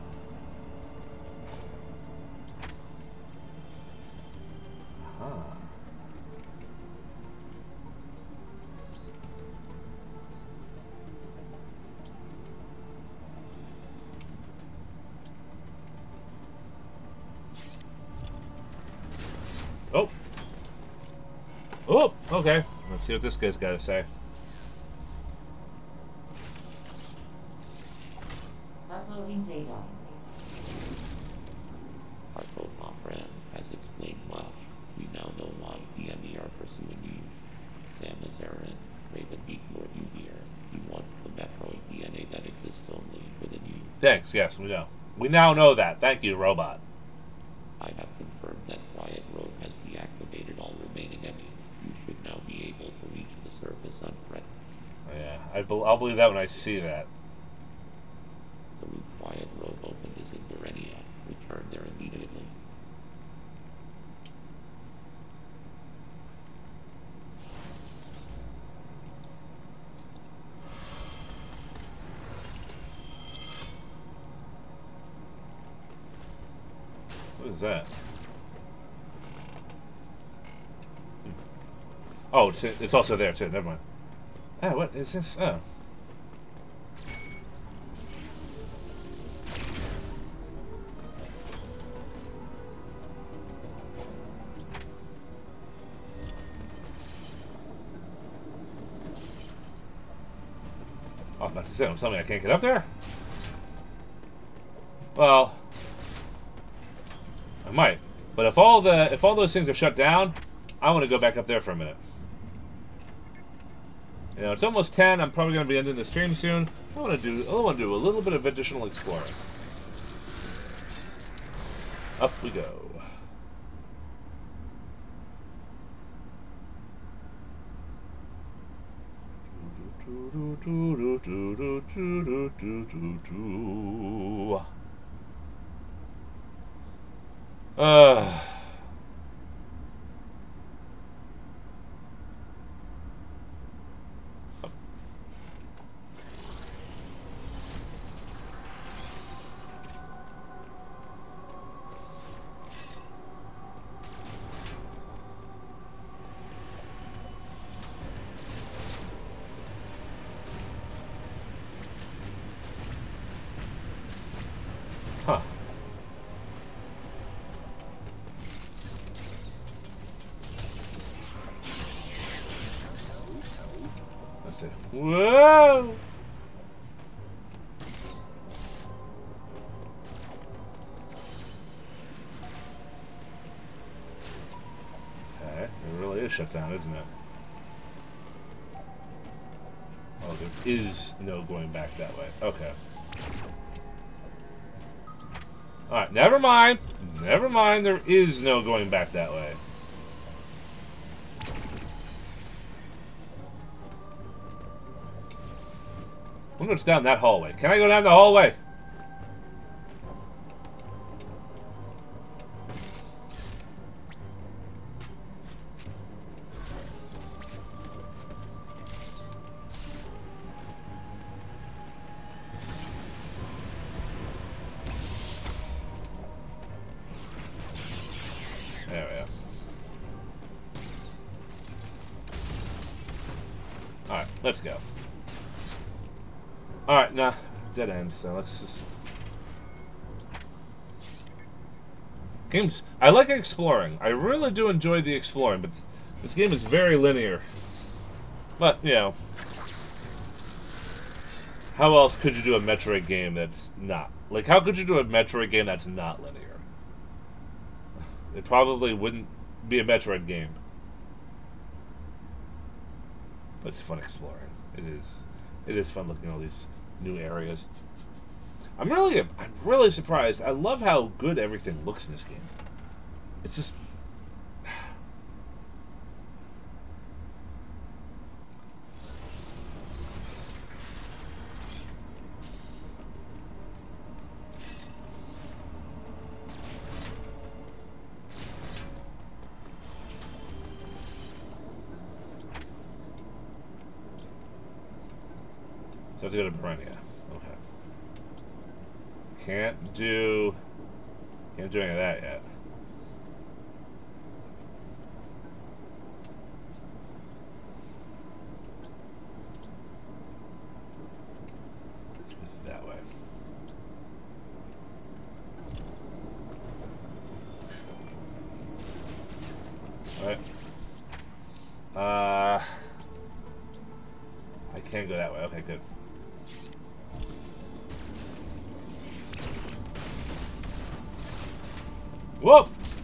Huh. Oh. Oh, okay. Let's see what this guy's got to say. Uploading data. Our profile friend has explained well. We now know why the emmi are pursuing you. Samus Aran, Raven Beak brought you here. He wants the Metroid D N A that exists only within you. Thanks, yes, we know. We now know that. Thank you, Robot. I have confirmed that Quiet Robe has deactivated all remaining emmi. You should now be able to reach the surface unthreatened. Yeah, I be I'll believe that when I see that. The route Quiet Robe opened is in Ferenia. Return there immediately. What is that? Oh, it's, it's also there too. Never mind. Ah, what is this? Oh. Oh, not to say, don't tell me I can't get up there? Well, I might. But if all the if all those things are shut down, I want to go back up there for a minute. You know, it's almost ten. I'm probably going to be ending the stream soon. I want to do I want to do a little bit of additional exploring. Up we go. Uh Huh. That's it. Whoa! Okay, it really is shut down, isn't it? Oh, there is no going back that way. Okay. Alright, never mind. Never mind, there is no going back that way. I wonder what's down that hallway. Can I go down the hallway? There we go. Alright, let's go. Alright, nah. Dead end, so let's just... Games... I like exploring. I really do enjoy the exploring, but this game is very linear. But, you know... How else could you do a Metroid game that's not? Like, how could you do a Metroid game that's not linear? It probably wouldn't be a Metroid game. But it's fun exploring. It is. It is fun looking at all these new areas. I'm really, I'm really surprised. I love how good everything looks in this game. It's just. So I have to go to Ferenia. Okay. Can't do... Can't do any of that yet. Let's go that way. Alright. Uh... I can't go that way. Okay, good. Whoa!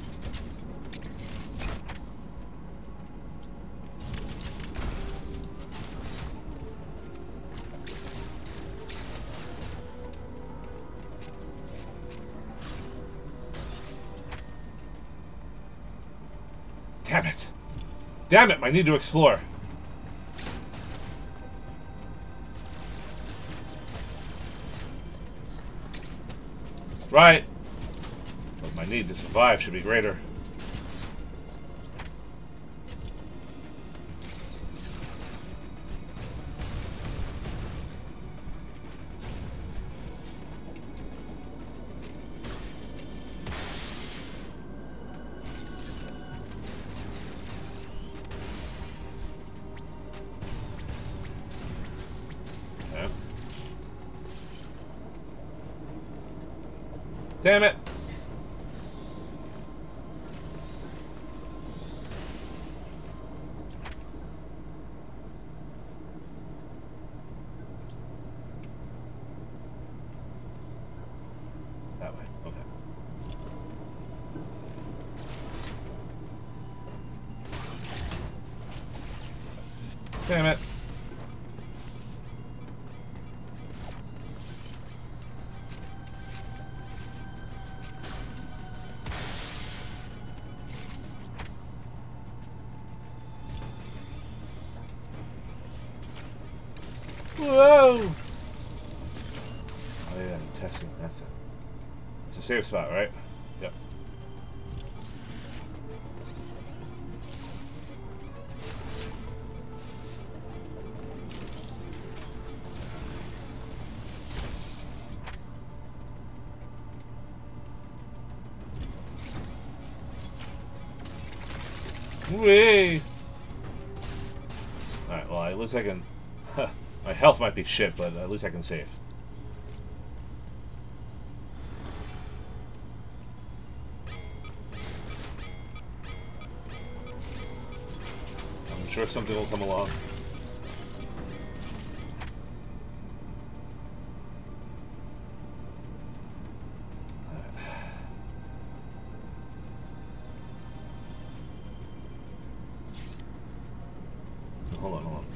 Damn it! Damn it! I need to explore. Right. But my need to survive should be greater. Okay. Damn it! That way, okay. Damn it. Whoa! Oh yeah, I'm testing. That's it. It's a safe spot, right? Yep. Whee! Alright, well, at least I can... My health might be shit, but at least I can save. I'm sure something will come along. Hold on, hold on.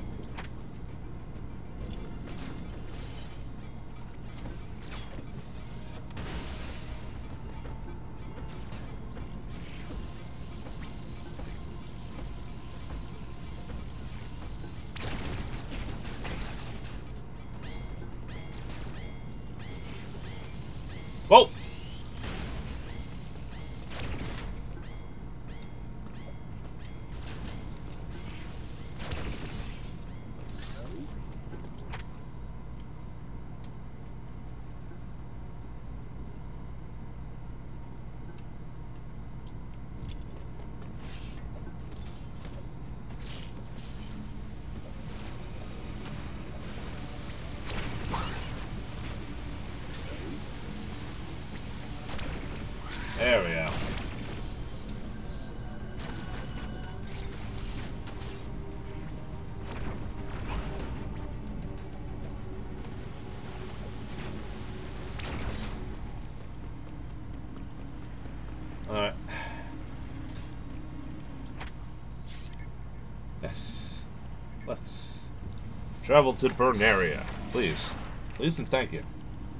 Let's travel to Ferenia. Please. Please and thank you.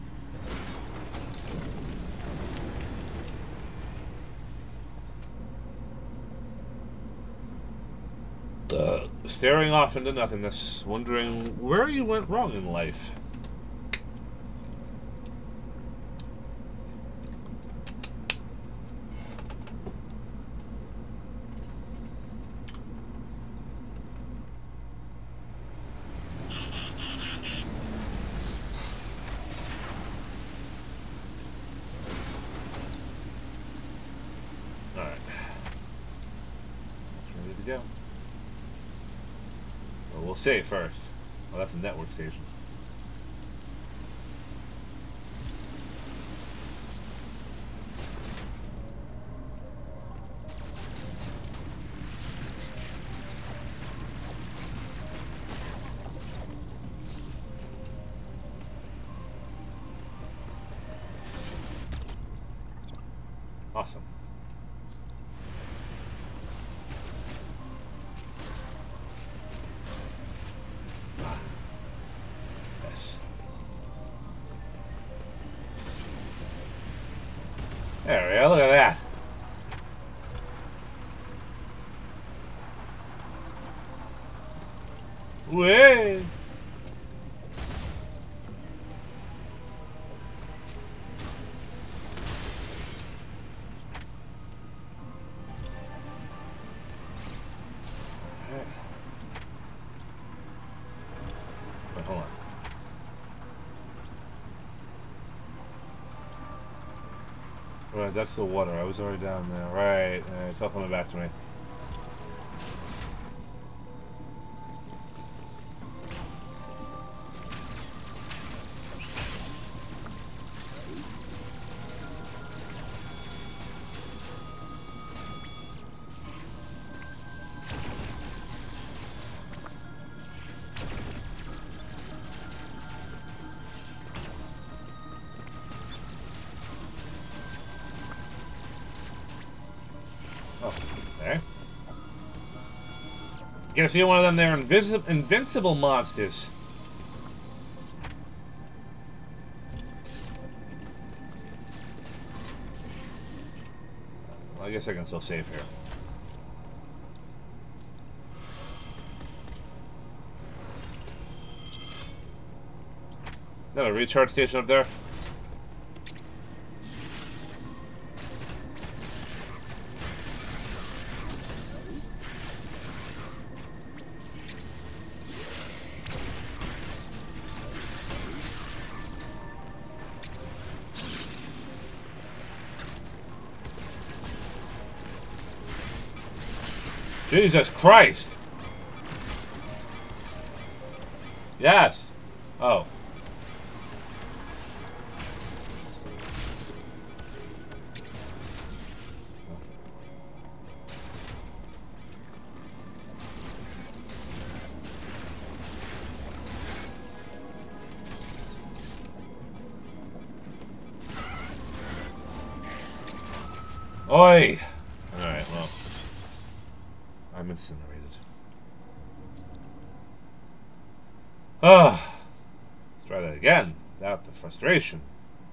Uh, staring off into nothingness, wondering where you went wrong in life. Alright. Ready to go. Well, we'll save first. Well, that's a network station. Awesome. There we go, look at that. Way. Wait, hold on. Right, that's the water. I was already down there. Right, uh, it's all coming back to me. Oh, there. Gonna see one of them there invisi invincible monsters. Well, I guess I can still save here. Is that a recharge station up there? Jesus Christ! Yes! Oh. Oi! Alright, well. I'm incinerated. Ah, let's try that again without the frustration.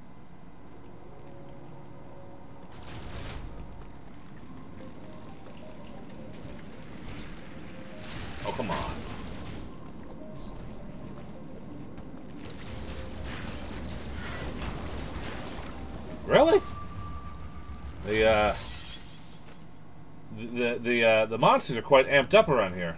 Oh, come on. Really? The uh The the uh, the monsters are quite amped up around here.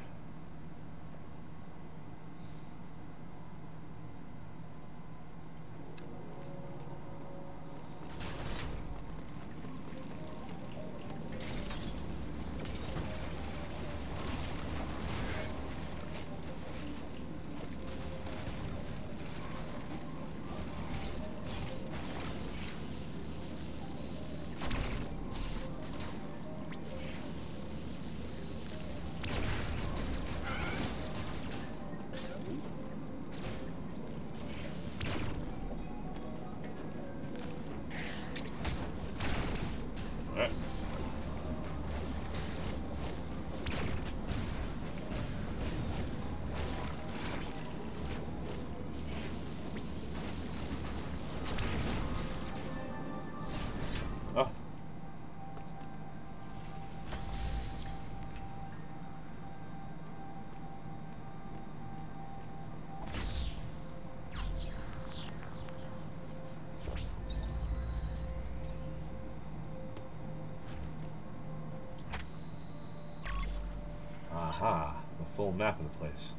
full map of the place.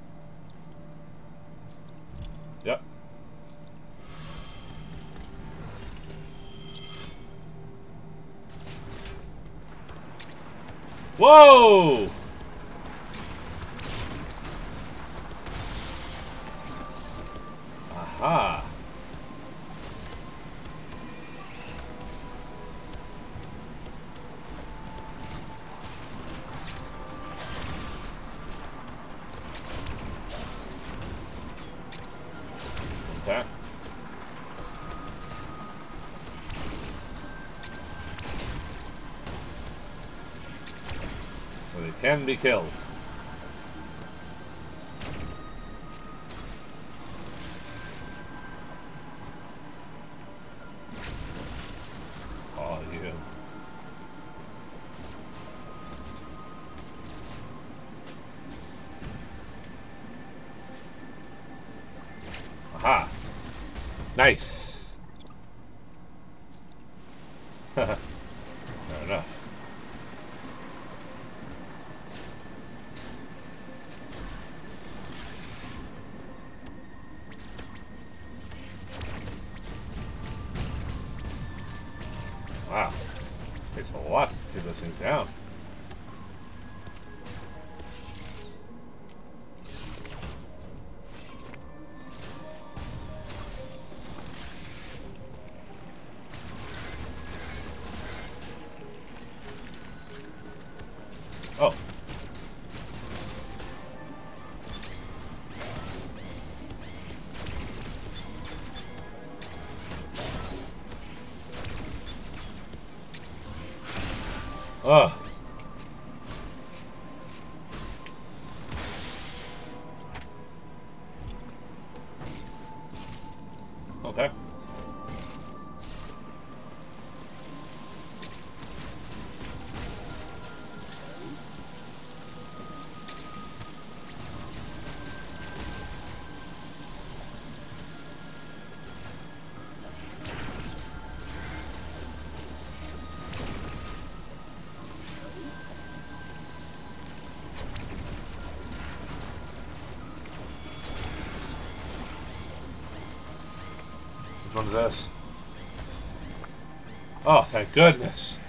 Yep. Whoa! Aha! That. So they can be killed. Oh, you. Aha. Nice. Fair enough. Wow. Takes a lot to take those things down. Oh. Ugh. Okay. Which one's this? Oh, thank goodness.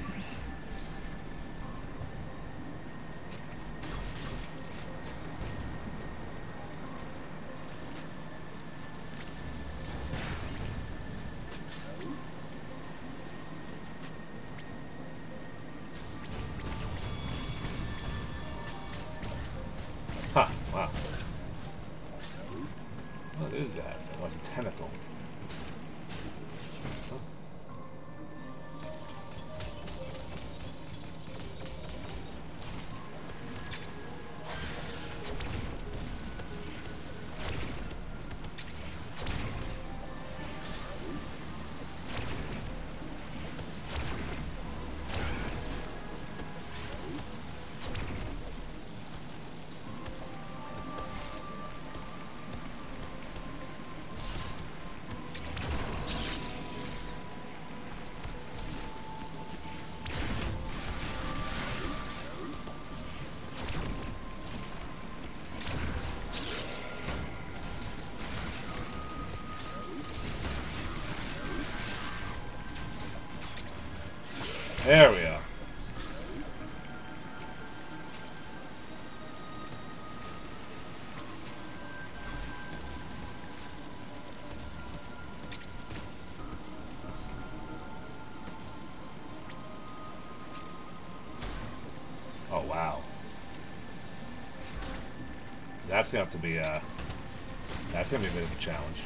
Huh, wow. What is that? Oh, it's a tentacle. There we are. Oh wow. That's gonna have to be uh that's gonna be a bit of a challenge.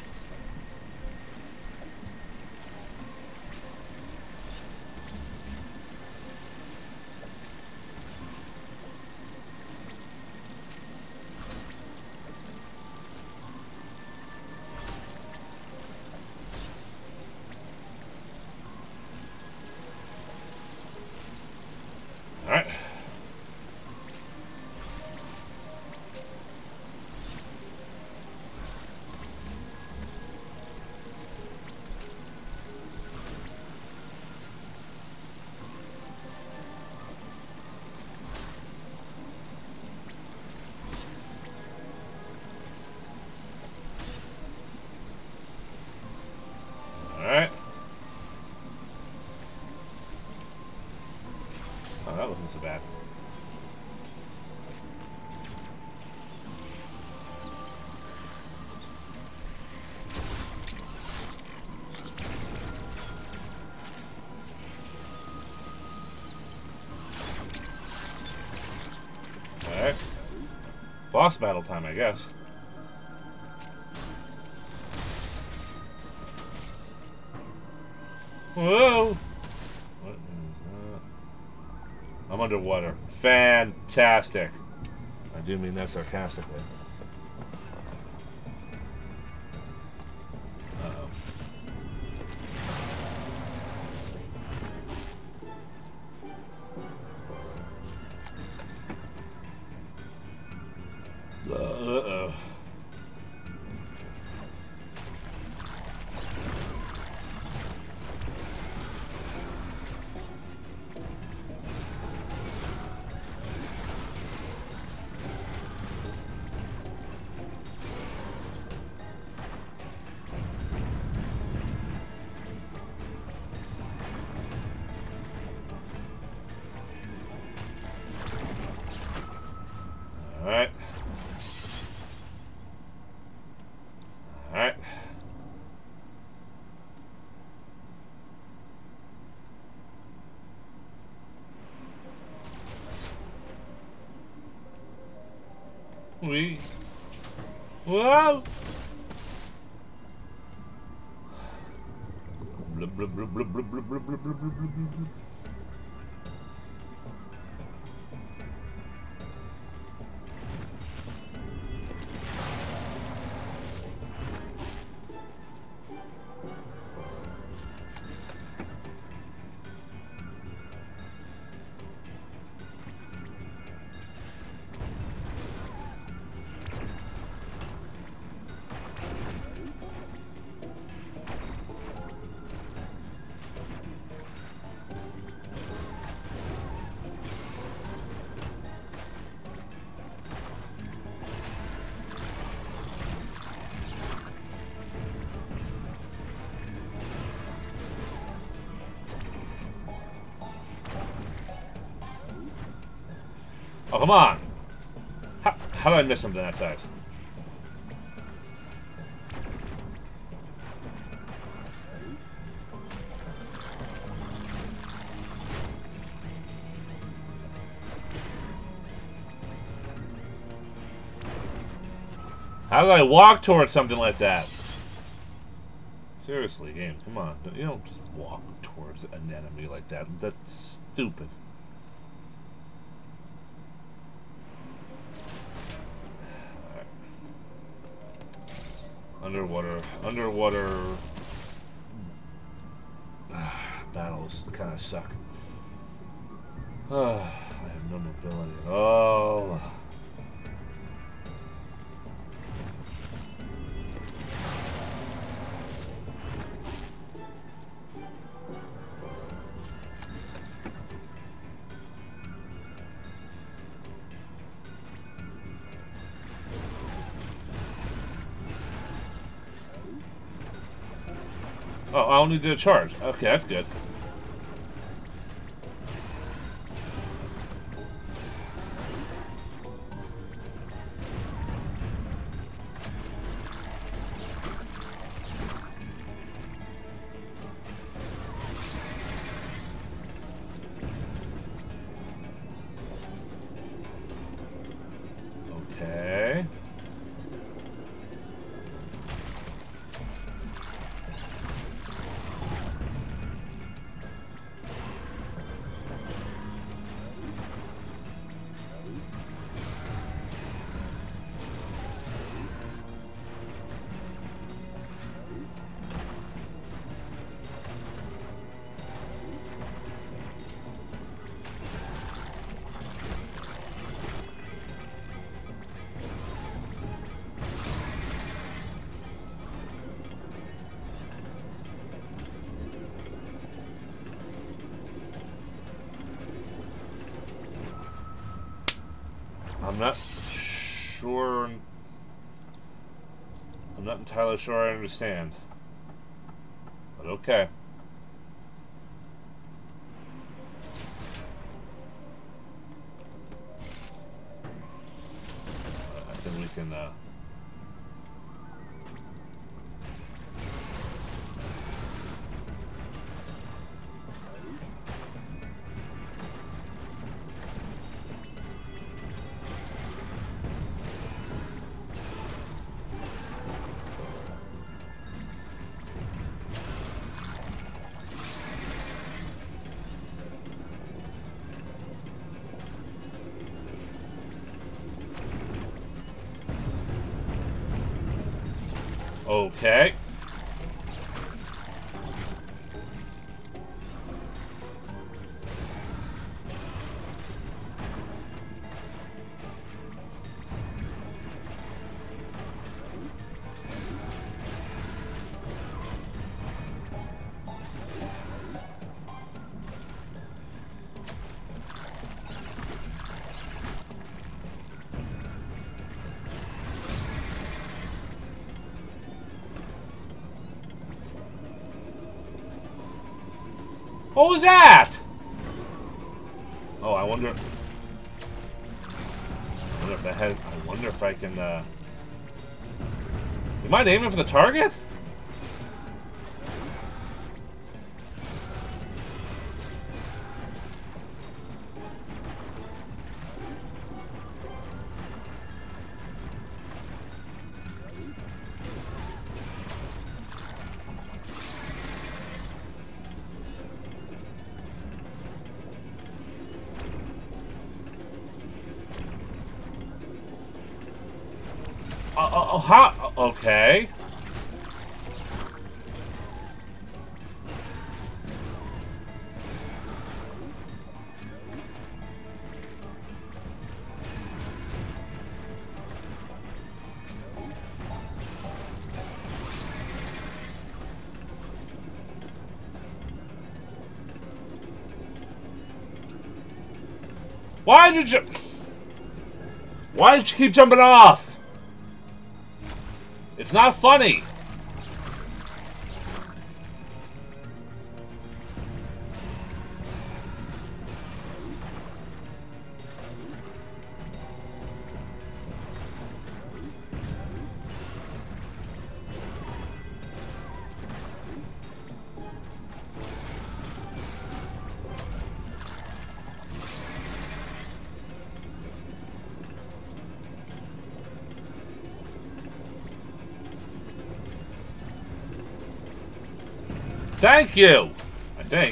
Alright. Oh, that wasn't so bad. Alright. Boss battle time, I guess. Whoa! What is that? I'm underwater. Fantastic. I do mean that sarcastically. Uh-oh. Uh-oh. Alright. Alright. We. Whoa! Blub, blub, blub, blub, blub, blub, blub, blub, blub, blub, blub. Oh, come on! How, how did I miss something that size? How did I walk towards something like that? Seriously, game, come on. You don't just walk towards an enemy like that. That's stupid. Underwater, underwater uh, battles kind of suck. Uh, I have no mobility at all. Oh, I only did a charge. Okay, that's good. Okay. I'm not sure. I'm not entirely sure I understand. But okay. we can, uh... Okay. What was that? Oh, I wonder. I wonder if that had. I wonder if I can. Uh... Am I aiming for the target? Oh, oh, how? Okay. Why did you? Why did you keep jumping off? It's not funny. Thank you, I think.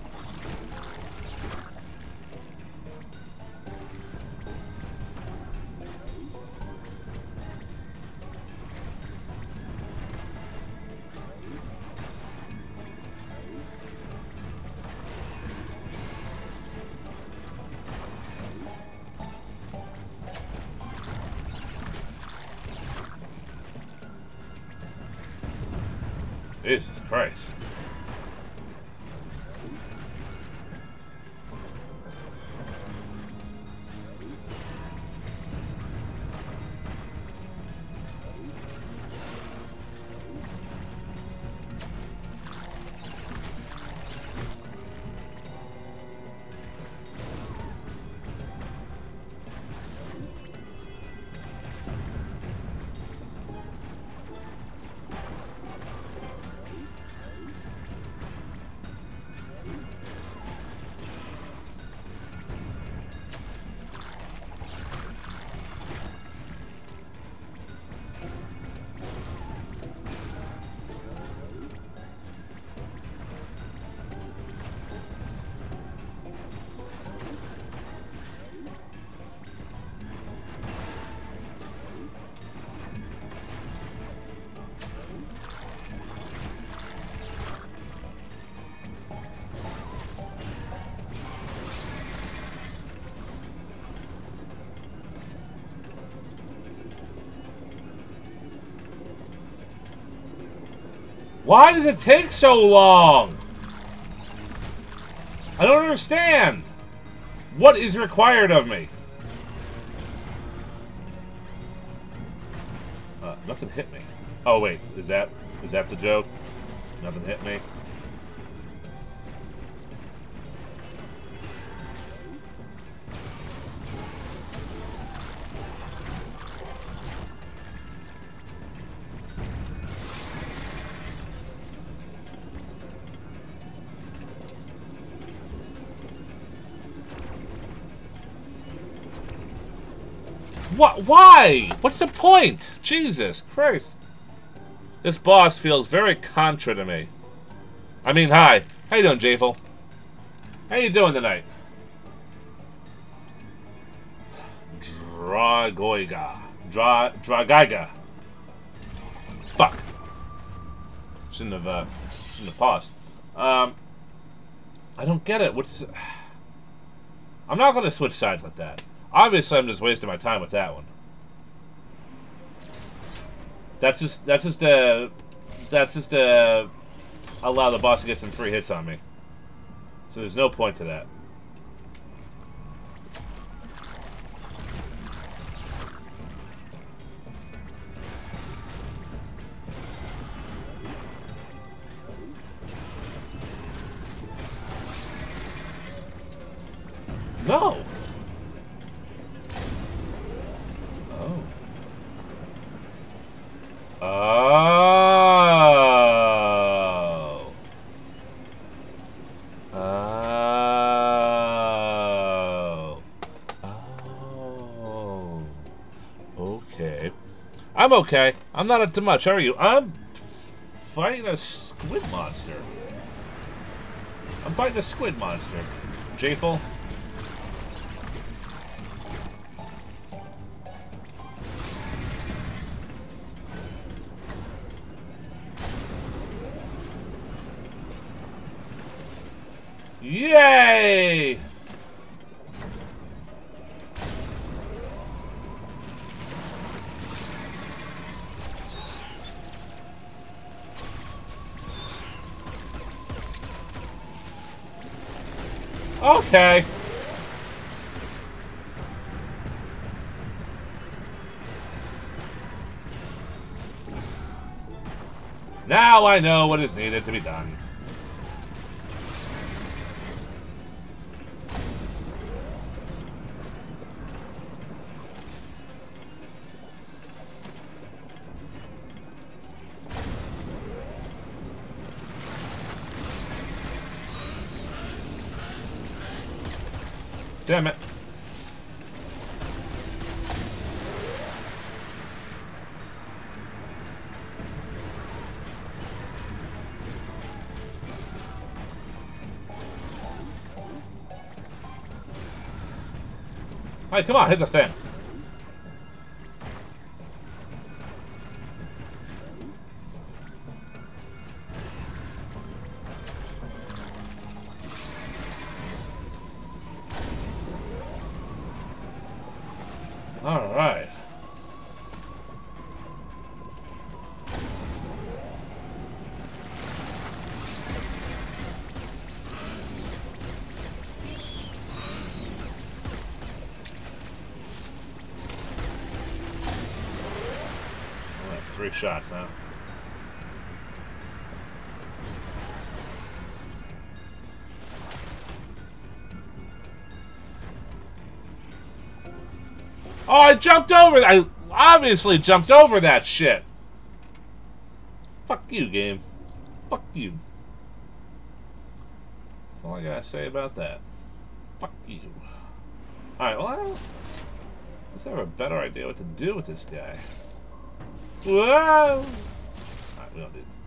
Jesus Christ. Why does it take so long? I don't understand. What is required of me? Uh, nothing hit me. Oh wait, is that is that the joke? Nothing hit me. What? Why? What's the point? Jesus Christ. This boss feels very contra to me. I mean, hi. How you doing, Jafel? How you doing tonight? Drogyga. Dra Drogyga. Fuck. Shouldn't have, uh, shouldn't have paused. Um, I don't get it. What's... I'm not going to switch sides like that. Obviously, I'm just wasting my time with that one. That's just, that's just, uh, that's just, uh, allow the boss to get some free hits on me. So there's no point to that. No! Oh. Oh. Oh. Oh. Okay. I'm okay. I'm not up to much. How are you? I'm fighting a squid monster. I'm fighting a squid monster. Jafel? Yay! Okay. Now I know what is needed to be done. Damn it. Hey, come on, hit the thing. All right. Only three shots now. Oh, I jumped over that. I obviously jumped over that shit. Fuck you, game. Fuck you. That's all I gotta say about that. Fuck you. Alright, well, I don't... Let's have a better idea what to do with this guy. Whoa! Alright, we don't need...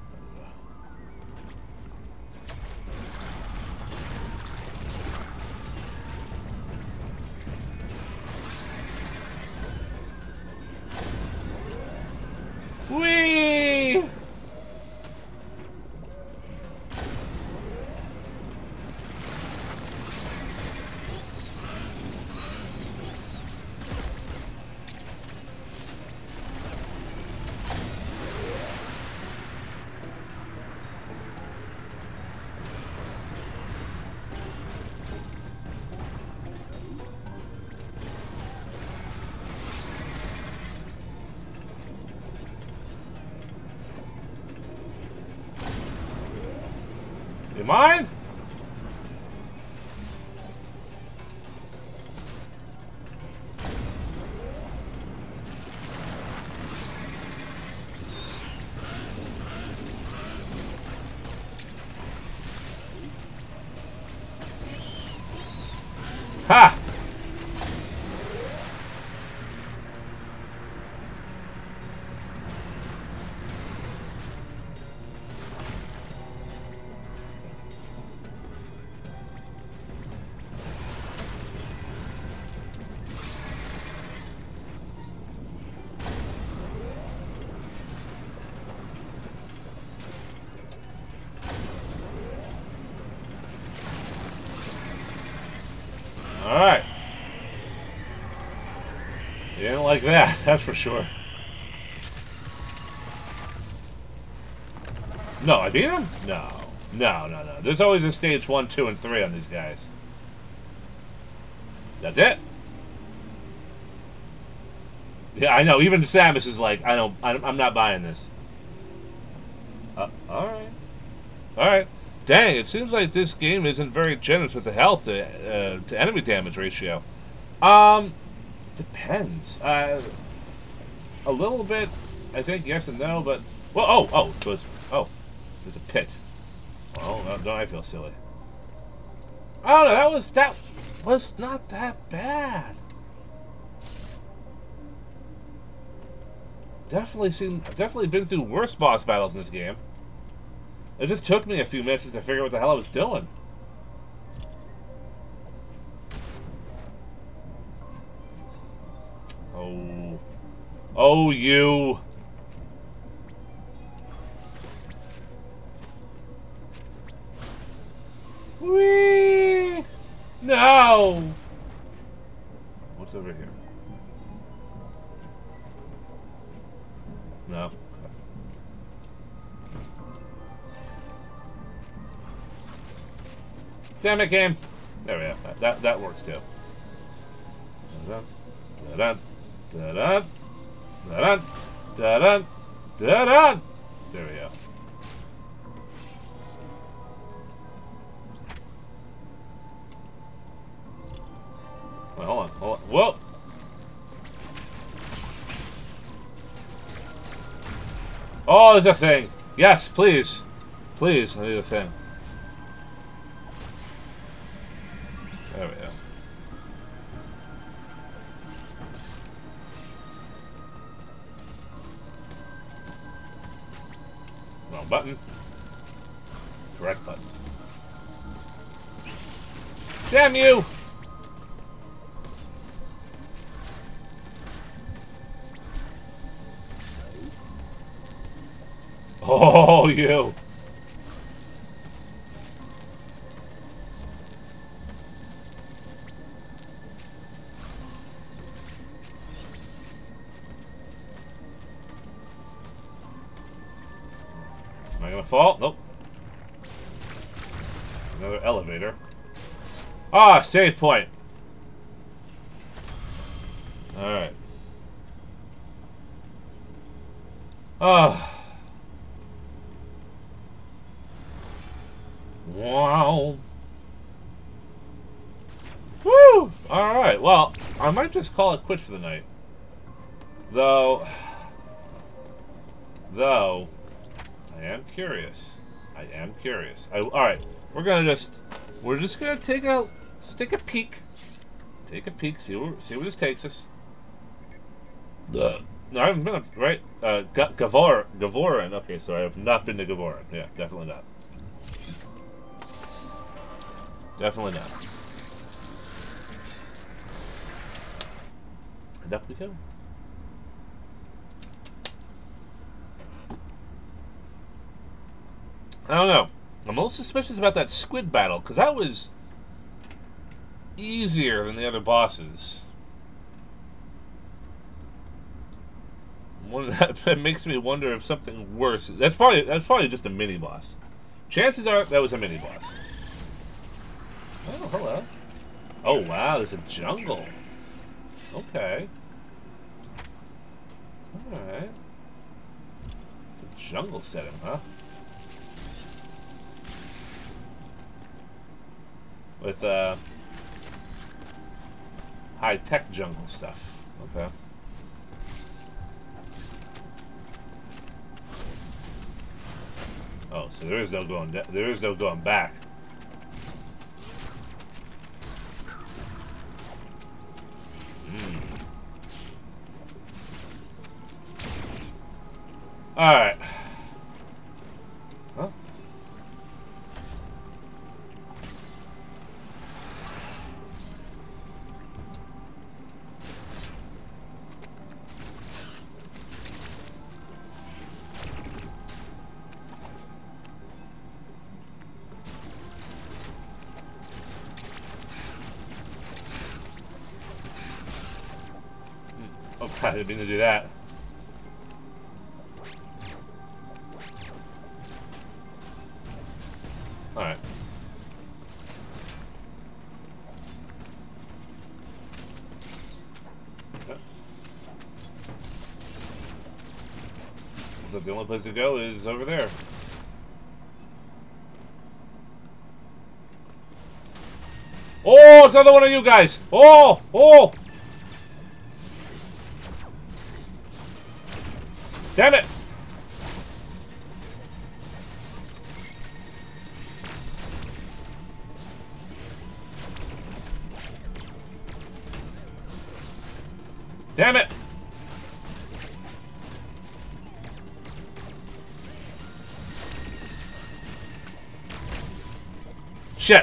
Whee! You mind? Ha! Alright. You didn't like that, that's for sure. No, I beat him? No. No, no, no. There's always a stage one, two, and three on these guys. That's it? Yeah, I know. Even Samus is like, I don't, I'm not buying this. Uh, alright. Alright. Dang, it seems like this game isn't very generous with the health to, uh, to enemy damage ratio. Um, depends. Uh, a little bit, I think, yes and no, but... Well, oh, oh, it was, oh, there's a pit. Oh, no, don't I feel silly. Oh, no, that was, that was not that bad. Definitely seen, definitely been through worse boss battles in this game. It just took me a few minutes to figure out what the hell I was doing. Oh. Oh, you. Whee! No! What's over here? No. Damn it, game. There we go. That that works too. Da-dun, da-dun, da-dun, da-dun, da-dun. There we go. Wait, hold on, hold on. Whoa! Oh, there's a thing. Yes, please. Please, I need a thing. There we go. Wrong button. Correct button. Damn you! Oh, you! Am I gonna fall? Nope. Another elevator. Ah, save point! Alright. Ah. Wow. Woo! Alright, well, I might just call it quits for the night. Though... Though... I am curious. I am curious. I, alright, we're gonna just... We're just gonna take a... Let's take a peek. Take a peek, see where, see where this takes us. Duh. No, I haven't been up, right? Uh, Ghavoran. Ghavoran. Okay, so I have not been to Ghavoran. Yeah, definitely not. Definitely not. And up we go. I don't know. I'm a little suspicious about that squid battle, because that was easier than the other bosses. One that, that makes me wonder if something worse. That's probably that's probably just a mini boss. Chances are that was a mini boss. Oh, hello. Oh, wow, there's a jungle. Okay. Alright. A jungle setting, huh? With, uh... high-tech jungle stuff. Okay. Oh, so there is no going, there is no going back. Alright. Huh? Oh, I didn't mean to do that. Alright. So the only place to go is over there. Oh, it's another one of you guys! Oh! Oh! Damn it! Damn it! Shit!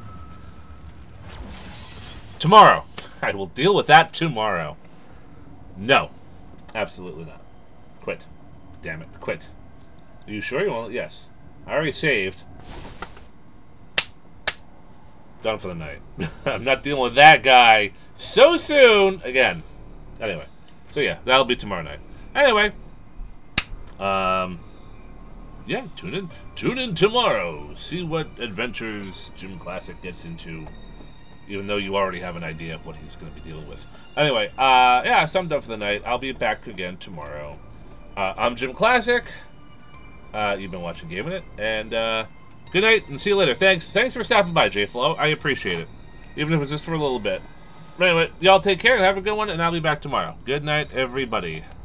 Tomorrow. I will deal with that tomorrow. No. Absolutely not. Quit. Damn it. Quit. Are you sure you want? Yes. I already saved. Done for the night. I'm not dealing with that guy so soon again. Anyway. So yeah, that'll be tomorrow night. Anyway. Um Yeah, tune in tune in tomorrow. See what adventures Jim Classic gets into. Even though you already have an idea of what he's going to be dealing with. Anyway, uh, yeah, so I'm done for the night. I'll be back again tomorrow. Uh, I'm Jim Classic. Uh, you've been watching Gaming It. And uh, good night, and see you later. Thanks Thanks for stopping by, J-Flow. I appreciate it. Even if it's just for a little bit. But anyway, y'all take care and have a good one, and I'll be back tomorrow. Good night, everybody.